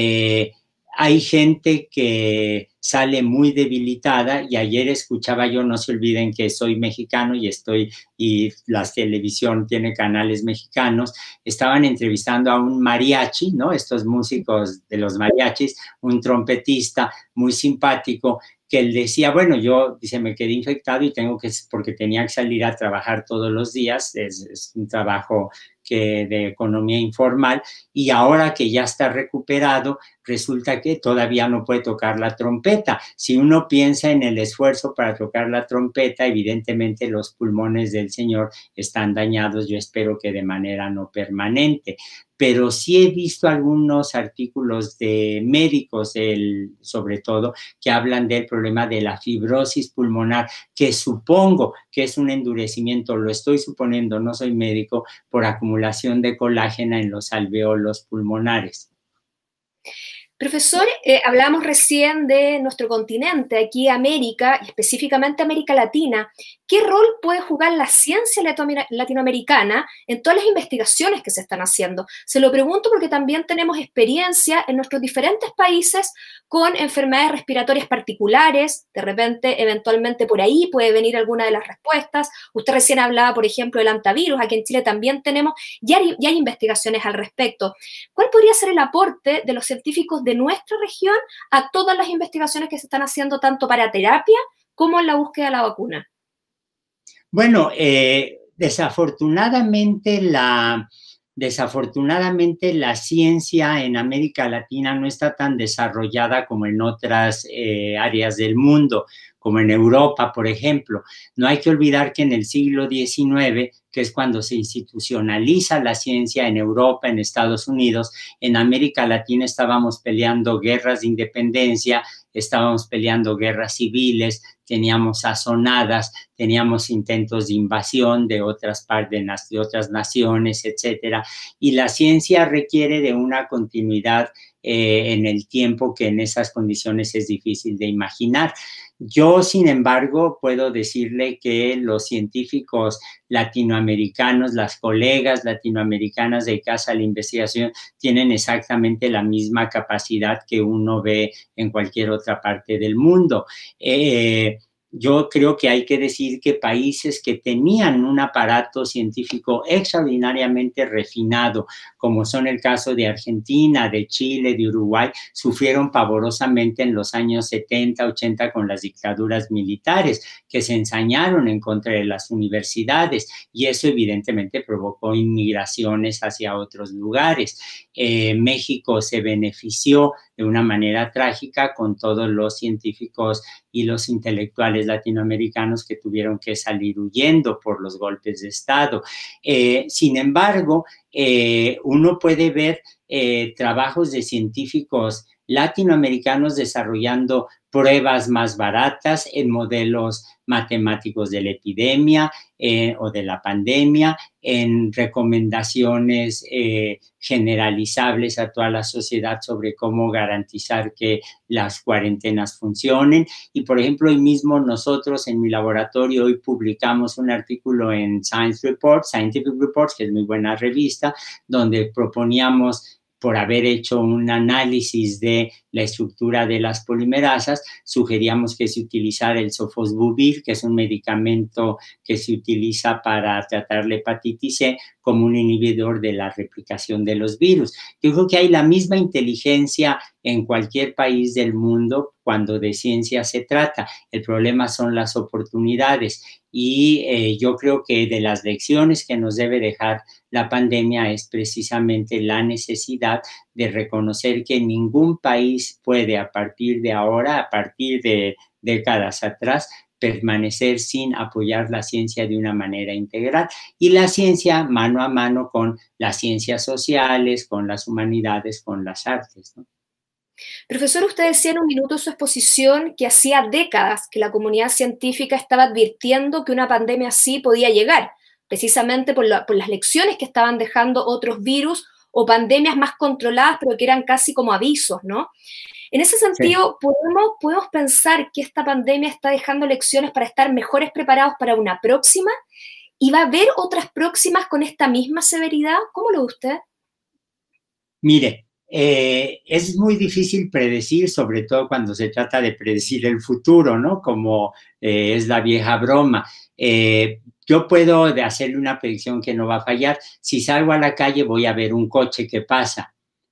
Hay gente que sale muy debilitada, y ayer escuchaba yo, no se olviden que soy mexicano y la televisión tiene canales mexicanos, estaban entrevistando a un mariachi, ¿no? Estos músicos de los mariachis, un trompetista muy simpático, que él decía, bueno, yo, dice, me quedé infectado y porque tenía que salir a trabajar todos los días, es un trabajo de economía informal, y ahora que ya está recuperado, resulta que todavía no puede tocar la trompeta. Si uno piensa en el esfuerzo para tocar la trompeta, evidentemente los pulmones del señor están dañados, yo espero que de manera no permanente. Pero sí he visto algunos artículos de médicos, sobre todo, que hablan del problema de la fibrosis pulmonar, que supongo que es un endurecimiento, lo estoy suponiendo, no soy médico, por acumulación de colágeno en los alveolos pulmonares. Profesor, hablamos recién de nuestro continente, aquí América, y específicamente América Latina. ¿Qué rol puede jugar la ciencia latinoamericana en todas las investigaciones que se están haciendo? Se lo pregunto porque también tenemos experiencia en nuestros diferentes países con enfermedades respiratorias particulares. De repente, eventualmente por ahí puede venir alguna de las respuestas. Usted recién hablaba, por ejemplo, del hantavirus. Aquí en Chile también tenemos, ya hay investigaciones al respecto. ¿Cuál podría ser el aporte de los científicos de nuestra región a todas las investigaciones que se están haciendo tanto para terapia como en la búsqueda de la vacuna? Bueno, desafortunadamente la ciencia en América Latina no está tan desarrollada como en otras áreas del mundo, como en Europa, por ejemplo. No hay que olvidar que en el siglo XIX, que es cuando se institucionaliza la ciencia en Europa, en Estados Unidos, en América Latina estábamos peleando guerras de independencia, estábamos peleando guerras civiles, teníamos sazonadas, teníamos intentos de invasión de otras naciones, etcétera. Y la ciencia requiere de una continuidad en el tiempo que en esas condiciones es difícil de imaginar. Yo, sin embargo, puedo decirle que los científicos latinoamericanos, las colegas latinoamericanas dedicadas a la investigación, tienen exactamente la misma capacidad que uno ve en cualquier otra parte del mundo. Yo creo que hay que decir que países que tenían un aparato científico extraordinariamente refinado, como son el caso de Argentina, de Chile, de Uruguay, sufrieron pavorosamente en los años 70, 80 con las dictaduras militares que se ensañaron en contra de las universidades, y eso evidentemente provocó inmigraciones hacia otros lugares. México se benefició de una manera trágica con todos los científicos y los intelectuales latinoamericanos que tuvieron que salir huyendo por los golpes de Estado. Sin embargo, uno puede ver trabajos de científicos latinoamericanos desarrollando pruebas más baratas en modelos matemáticos de la epidemia o de la pandemia, en recomendaciones generalizables a toda la sociedad sobre cómo garantizar que las cuarentenas funcionen. Y, por ejemplo, hoy mismo nosotros en mi laboratorio hoy publicamos un artículo en Scientific Reports, que es muy buena revista, donde proponíamos, por haber hecho un análisis de la estructura de las polimerasas, sugeríamos que se utilizara el sofosbuvir, que es un medicamento que se utiliza para tratar la hepatitis C, como un inhibidor de la replicación de los virus. Yo creo que hay la misma inteligencia en cualquier país del mundo cuando de ciencia se trata. El problema son las oportunidades y yo creo que de las lecciones que nos debe dejar la pandemia es precisamente la necesidad de reconocer que ningún país puede a partir de ahora, a partir de décadas atrás, permanecer sin apoyar la ciencia de una manera integral y la ciencia mano a mano con las ciencias sociales, con las humanidades, con las artes, ¿no? Profesor, usted decía en un minuto de su exposición que hacía décadas que la comunidad científica estaba advirtiendo que una pandemia así podía llegar, precisamente por las lecciones que estaban dejando otros virus o pandemias más controladas, pero que eran casi como avisos, ¿no? En ese sentido, sí, ¿podemos pensar que esta pandemia está dejando lecciones para estar mejores preparados para una próxima? ¿Y va a haber otras próximas con esta misma severidad? ¿Cómo lo ve usted? Mire, es muy difícil predecir, sobre todo cuando se trata de predecir el futuro, ¿no? Como es la vieja broma. Yo puedo hacerle una predicción que no va a fallar. Si salgo a la calle voy a ver un coche que pasa.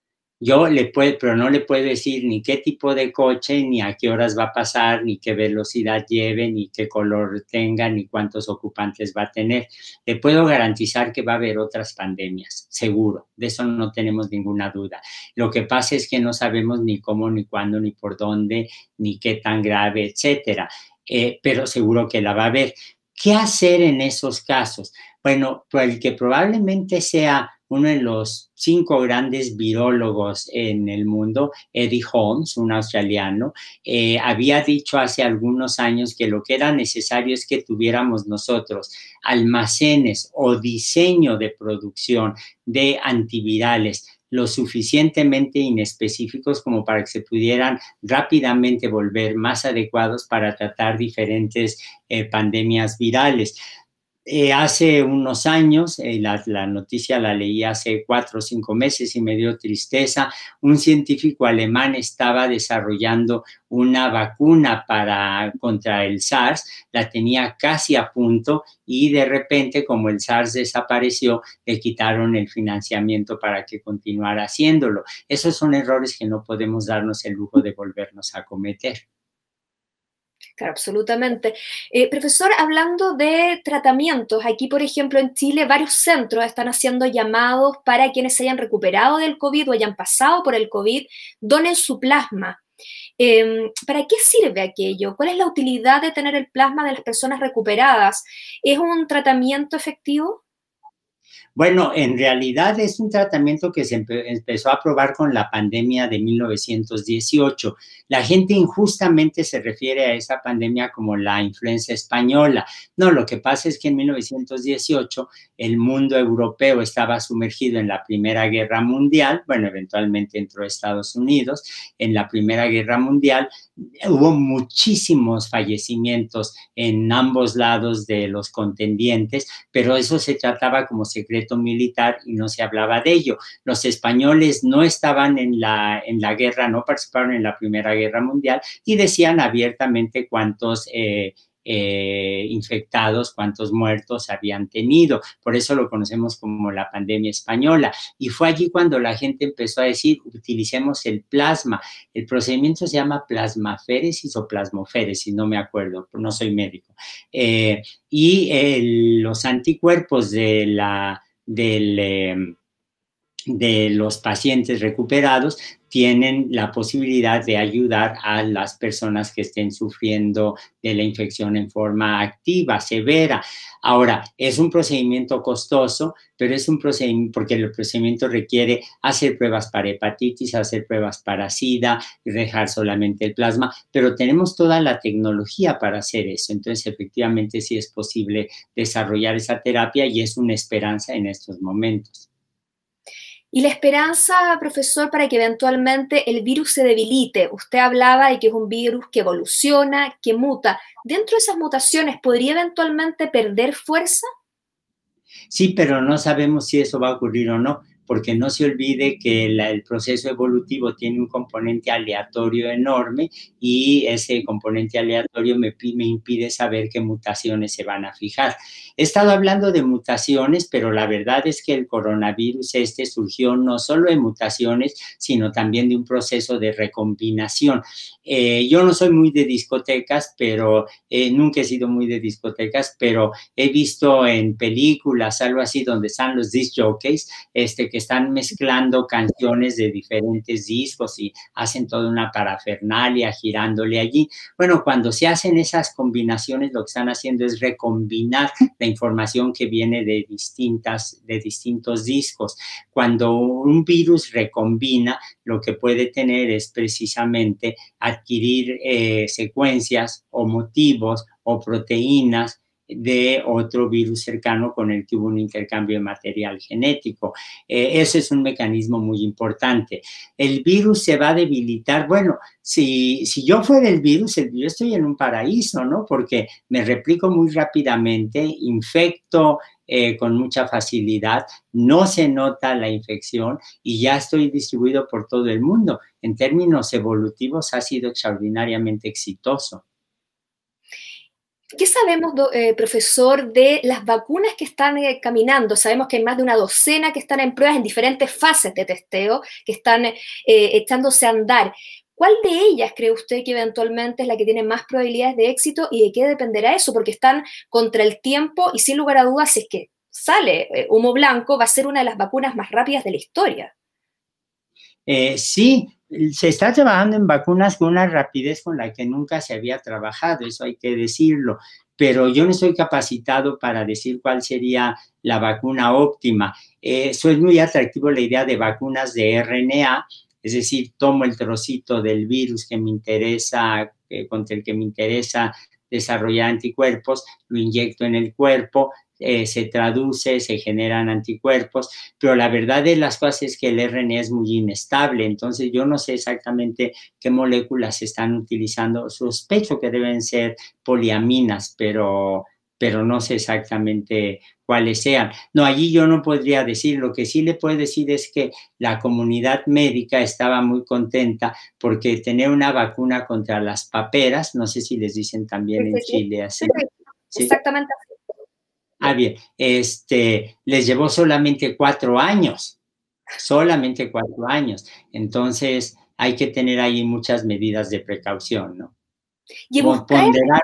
Pero no le puedo decir ni qué tipo de coche, ni a qué horas va a pasar, ni qué velocidad lleve, ni qué color tenga, ni cuántos ocupantes va a tener. Le puedo garantizar que va a haber otras pandemias, seguro. De eso no tenemos ninguna duda. Lo que pasa es que no sabemos ni cómo, ni cuándo, ni por dónde, ni qué tan grave, etcétera. Pero seguro que la va a haber. ¿Qué hacer en esos casos? Bueno, pues el que probablemente sea uno de los 5 grandes virólogos en el mundo, Eddie Holmes, un australiano, había dicho hace algunos años que lo que era necesario es que tuviéramos nosotros almacenes o diseño de producción de antivirales lo suficientemente inespecíficos como para que se pudieran rápidamente volver más adecuados para tratar diferentes pandemias virales. Hace unos años, la noticia la leí hace 4 o 5 meses y me dio tristeza, un científico alemán estaba desarrollando una vacuna contra el SARS, la tenía casi a punto y de repente, como el SARS desapareció, le quitaron el financiamiento para que continuara haciéndolo. Esos son errores que no podemos darnos el lujo de volvernos a cometer. Claro, absolutamente. Profesor, hablando de tratamientos, aquí, por ejemplo, en Chile, varios centros están haciendo llamados para quienes se hayan recuperado del COVID o hayan pasado por el COVID, donen su plasma. ¿Para qué sirve aquello? ¿Cuál es la utilidad de tener el plasma de las personas recuperadas? ¿Es un efectivo? Bueno, en realidad es un tratamiento que se empezó a probar con la pandemia de 1918. La gente injustamente se refiere a esa pandemia como la influenza española. No, lo que pasa es que en 1918 el mundo europeo estaba sumergido en la Primera Guerra Mundial, bueno, eventualmente entró a Estados Unidos. En la Primera Guerra Mundial hubo muchísimos fallecimientos en ambos lados de los contendientes, pero eso se trataba como secreto militar y no se hablaba de ello. Los españoles no estaban en la guerra, no participaron en la Primera Guerra Mundial y decían abiertamente cuántos infectados, cuántos muertos habían tenido. Por eso lo conocemos como la pandemia española. Y fue allí cuando la gente empezó a decir, utilicemos el plasma. El procedimiento se llama plasmaféresis o plasmoféresis, no me acuerdo, no soy médico. Los anticuerpos del de los pacientes recuperados tienen la posibilidad de ayudar a las personas que estén sufriendo de la infección en forma activa, severa. Ahora, es un procedimiento costoso, pero es un procedimiento porque el procedimiento requiere hacer pruebas para hepatitis, hacer pruebas para SIDA, dejar solamente el plasma, pero tenemos toda la tecnología para hacer eso. Entonces, efectivamente, sí es posible desarrollar esa terapia y es una esperanza en estos momentos. Y la esperanza, profesor, para que eventualmente el virus se debilite. Usted hablaba de que es un virus que evoluciona, que muta. ¿Dentro de esas mutaciones podría eventualmente perder fuerza? Sí, pero no sabemos si eso va a ocurrir o no, porque no se olvide que el proceso evolutivo tiene un componente aleatorio enorme y ese componente aleatorio me impide saber qué mutaciones se van a fijar. He estado hablando de mutaciones, pero la verdad es que el coronavirus surgió no solo de mutaciones, sino también de un proceso de recombinación. Yo no soy muy de discotecas, pero nunca he sido muy de discotecas, pero he visto en películas, algo así, donde están los disc jockeys, que están mezclando canciones de diferentes discos y hacen toda una parafernalia girándole allí. Bueno, cuando se hacen esas combinaciones, lo que están haciendo es recombinar la información que viene de distintos discos. Cuando un virus recombina, lo que puede tener es precisamente adquirir secuencias o motivos o proteínas de otro virus cercano con el que hubo un intercambio de material genético. Ese es un mecanismo muy importante. El virus se va a debilitar. Bueno, si yo fuera el virus, yo estoy en un paraíso, ¿no? Porque me replico muy rápidamente, infecto con mucha facilidad, no se nota la infección y ya estoy distribuido por todo el mundo. En términos evolutivos ha sido extraordinariamente exitoso. ¿Qué sabemos, profesor, de las vacunas que están caminando? Sabemos que hay más de una docena que están en pruebas en diferentes fases de testeo, que están echándose a andar. ¿Cuál de ellas cree usted que eventualmente es la que tiene más probabilidades de éxito y de qué dependerá eso? Porque están contra el tiempo y sin lugar a dudas, si es que sale humo blanco, va a ser una de las vacunas más rápidas de la historia. Sí, se está trabajando en vacunas con una rapidez con la que nunca se había trabajado, eso hay que decirlo, pero yo no estoy capacitado para decir cuál sería la vacuna óptima. Eso es muy atractivo, la idea de vacunas de RNA, es decir, tomo el trocito del virus que me interesa, contra el que me interesa desarrollar anticuerpos, lo inyecto en el cuerpo, se traduce, se generan anticuerpos, pero la verdad de las cosas es que el RNA es muy inestable, entonces yo no sé exactamente qué moléculas se están utilizando, sospecho que deben ser poliaminas, pero no sé exactamente cuáles sean. No, allí yo no podría decir, lo que sí le puedo decir es que la comunidad médica estaba muy contenta porque tener una vacuna contra las paperas, no sé si les dicen también en Chile así. ¿Sí? Exactamente. Ah, bien, les llevó solamente 4 años, solamente 4 años. Entonces, hay que tener ahí muchas medidas de precaución, ¿no? Y buscar, Ponderar.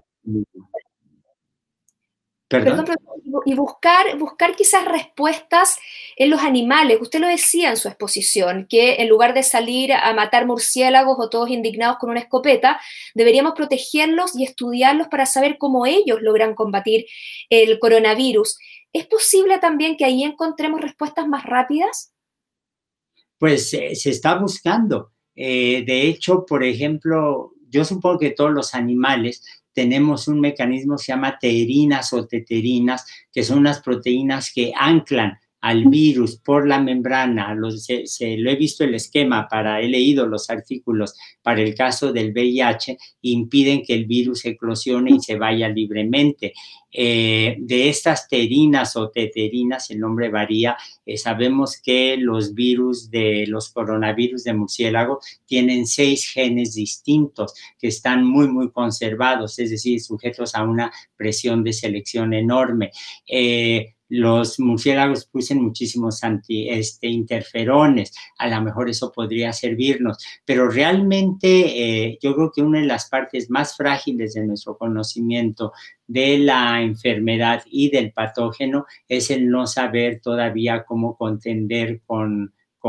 perdón, ¿Perdón? y buscar quizás respuestas en los animales. Usted lo decía en su exposición, que en lugar de salir a matar murciélagos o todos indignados con una escopeta, deberíamos protegerlos y estudiarlos para saber cómo ellos logran combatir el coronavirus. ¿Es posible también que ahí encontremos respuestas más rápidas? Pues se está buscando. De hecho, por ejemplo, yo supongo que todos los animales tenemos un mecanismo que se llama teerinas o teterinas, que son unas proteínas que anclan al virus por la membrana. Lo he visto el esquema, he leído los artículos para el caso del VIH, impiden que el virus eclosione y se vaya libremente. De estas terinas o teterinas, el nombre varía, sabemos que los coronavirus de murciélago tienen 6 genes distintos que están muy, muy conservados, es decir, sujetos a una presión de selección enorme. los murciélagos producen muchísimos interferones, a lo mejor eso podría servirnos, pero realmente yo creo que una de las partes más frágiles de nuestro conocimiento de la enfermedad y del patógeno es el no saber todavía cómo contender con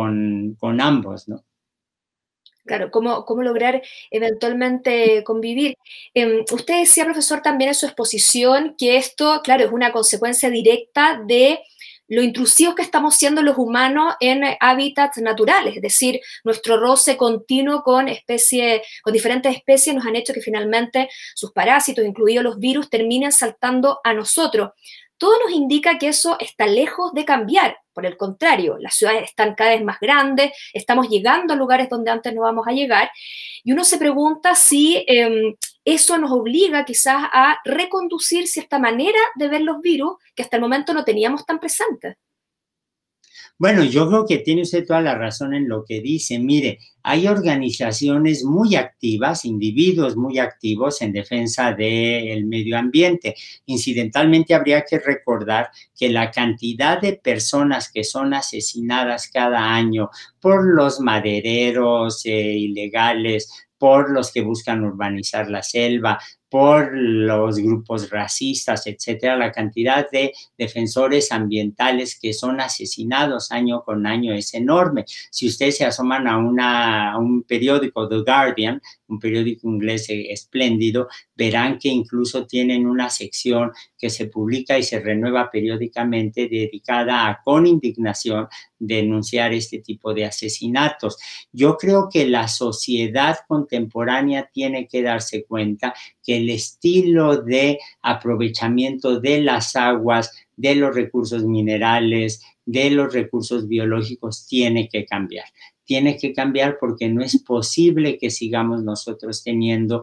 ambos, ¿no? Claro, cómo lograr eventualmente convivir. Usted decía, profesor, también en su exposición que esto, claro, es una consecuencia directa de lo intrusivos que estamos siendo los humanos en hábitats naturales, es decir, nuestro roce continuo con diferentes especies nos han hecho que finalmente sus parásitos, incluidos los virus, terminen saltando a nosotros. Todo nos indica que eso está lejos de cambiar. Por el contrario, las ciudades están cada vez más grandes, estamos llegando a lugares donde antes no vamos a llegar, y uno se pregunta si eso nos obliga quizás a reconducir cierta manera de ver los virus que hasta el momento no teníamos tan presentes. Bueno, yo creo que tiene usted toda la razón en lo que dice. Mire, hay organizaciones muy activas, individuos muy activos en defensa del medio ambiente. Incidentalmente, habría que recordar que la cantidad de personas que son asesinadas cada año por los madereros ilegales, por los que buscan urbanizar la selva, por los grupos racistas, etcétera, la cantidad de defensores ambientales que son asesinados año con año es enorme. Si ustedes se asoman a un periódico, The Guardian, un periódico inglés espléndido, verán que incluso tienen una sección que se publica y se renueva periódicamente dedicada a, con indignación, denunciar este tipo de asesinatos. Yo creo que la sociedad contemporánea tiene que darse cuenta que el estilo de aprovechamiento de las aguas, de los recursos minerales, de los recursos biológicos tiene que cambiar. Tiene que cambiar porque no es posible que sigamos nosotros teniendo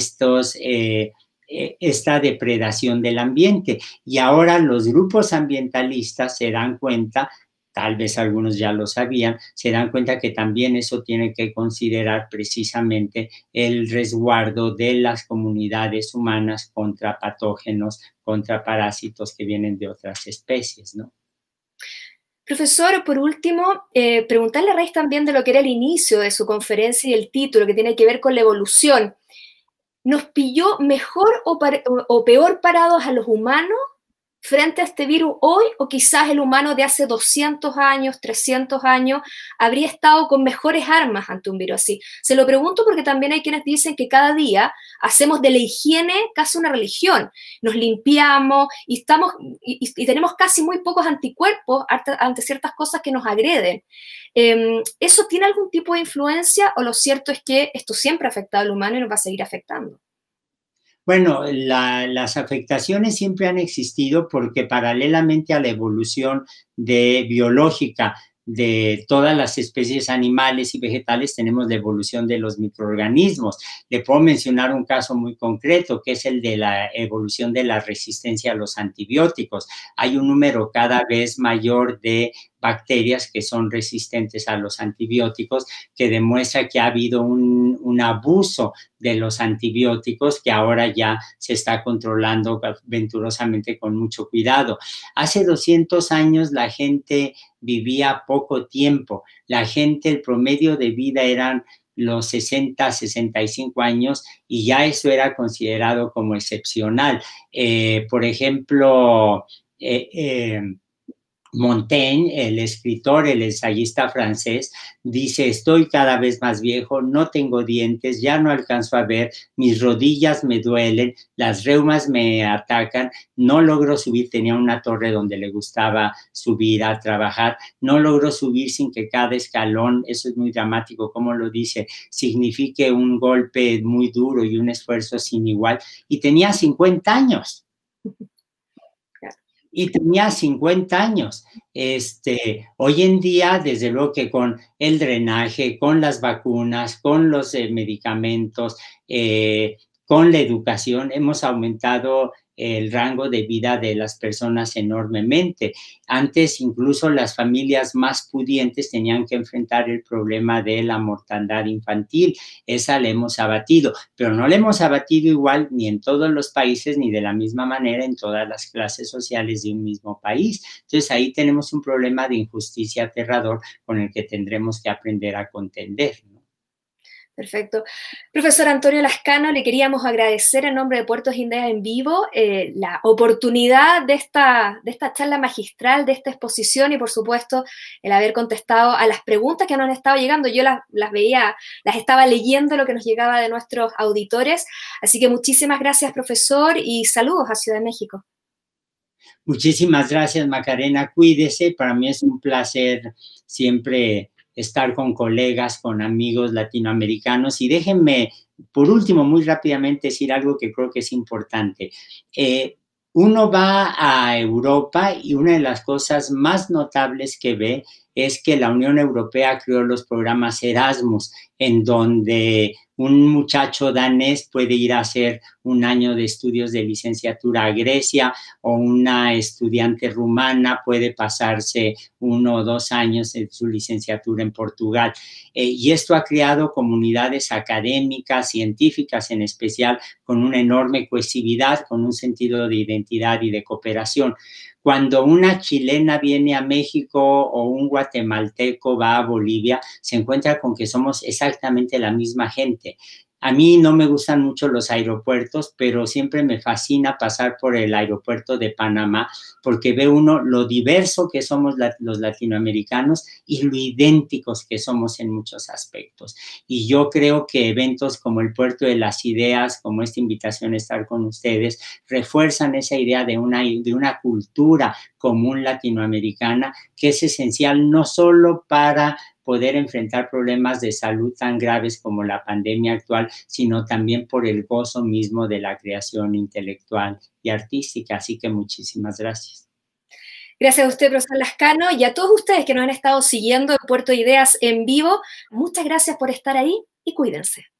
esta depredación del ambiente. Y ahora los grupos ambientalistas se dan cuenta, tal vez algunos ya lo sabían, se dan cuenta que también eso tiene que considerar precisamente el resguardo de las comunidades humanas contra patógenos, contra parásitos que vienen de otras especies, ¿no? Profesor, por último, preguntarle a raíz también de lo que era el inicio de su conferencia y el título, que tiene que ver con la evolución. ¿Nos pilló mejor o peor parados a los humanos frente a este virus hoy, o quizás el humano de hace 200 años, 300 años, habría estado con mejores armas ante un virus así? Se lo pregunto porque también hay quienes dicen que cada día hacemos de la higiene casi una religión. Nos limpiamos y tenemos casi muy pocos anticuerpos ante ciertas cosas que nos agreden. ¿Eso tiene algún tipo de influencia, o lo cierto es que esto siempre ha afectado al humano y nos va a seguir afectando? Bueno, las afectaciones siempre han existido porque paralelamente a la evolución biológica de todas las especies animales y vegetales, tenemos la evolución de los microorganismos. Le puedo mencionar un caso muy concreto, que es el de la evolución de la resistencia a los antibióticos. Hay un número cada vez mayor de bacterias que son resistentes a los antibióticos, que demuestra que ha habido un abuso de los antibióticos que ahora ya se está controlando venturosamente con mucho cuidado. Hace 200 años la gente vivía poco tiempo. La gente, el promedio de vida eran los 60, 65 años, y ya eso era considerado como excepcional. Por ejemplo, Montaigne, el escritor, el ensayista francés, dice: estoy cada vez más viejo, no tengo dientes, ya no alcanzo a ver, mis rodillas me duelen, las reumas me atacan, no logro subir. Tenía una torre donde le gustaba subir a trabajar, no logro subir sin que cada escalón, eso es muy dramático como lo dice, signifique un golpe muy duro y un esfuerzo sin igual. Y tenía 50 años. Y tenía 50 años. Hoy en día, desde luego que con el drenaje, con las vacunas, con los medicamentos, con la educación, hemos aumentado el rango de vida de las personas enormemente. Antes, incluso las familias más pudientes tenían que enfrentar el problema de la mortandad infantil. Esa la hemos abatido, pero no la hemos abatido igual ni en todos los países ni de la misma manera en todas las clases sociales de un mismo país. Entonces, ahí tenemos un problema de injusticia aterrador con el que tendremos que aprender a contender, ¿no? Perfecto. Profesor Antonio Lascano, le queríamos agradecer en nombre de Puertos Ideas en Vivo la oportunidad de esta charla magistral, de esta exposición y, por supuesto, el haber contestado a las preguntas que nos han estado llegando. Yo las veía, las estaba leyendo lo que nos llegaba de nuestros auditores. Así que muchísimas gracias, profesor, y saludos a Ciudad de México. Muchísimas gracias, Macarena. Cuídese. Para mí es un placer siempre estar con colegas, con amigos latinoamericanos. Y déjenme, por último, muy rápidamente decir algo que creo que es importante. Uno va a Europa y una de las cosas más notables que ve es que la Unión Europea creó los programas Erasmus, en donde un muchacho danés puede ir a hacer un año de estudios de licenciatura a Grecia, o una estudiante rumana puede pasarse 1 o 2 años en su licenciatura en Portugal. Y esto ha creado comunidades académicas, científicas en especial, con una enorme cohesividad, con un sentido de identidad y de cooperación. Cuando una chilena viene a México o un guatemalteco va a Bolivia, se encuentra con que somos exactamente la misma gente. A mí no me gustan mucho los aeropuertos, pero siempre me fascina pasar por el aeropuerto de Panamá porque ve uno lo diverso que somos los latinoamericanos y lo idénticos que somos en muchos aspectos. Y yo creo que eventos como el Puerto de las Ideas, como esta invitación a estar con ustedes, refuerzan esa idea de una cultura común latinoamericana que es esencial no solo para poder enfrentar problemas de salud tan graves como la pandemia actual, sino también por el gozo mismo de la creación intelectual y artística. Así que muchísimas gracias. Gracias a usted, profesor Lascano, y a todos ustedes que nos han estado siguiendo en Puerto Ideas en Vivo. Muchas gracias por estar ahí y cuídense.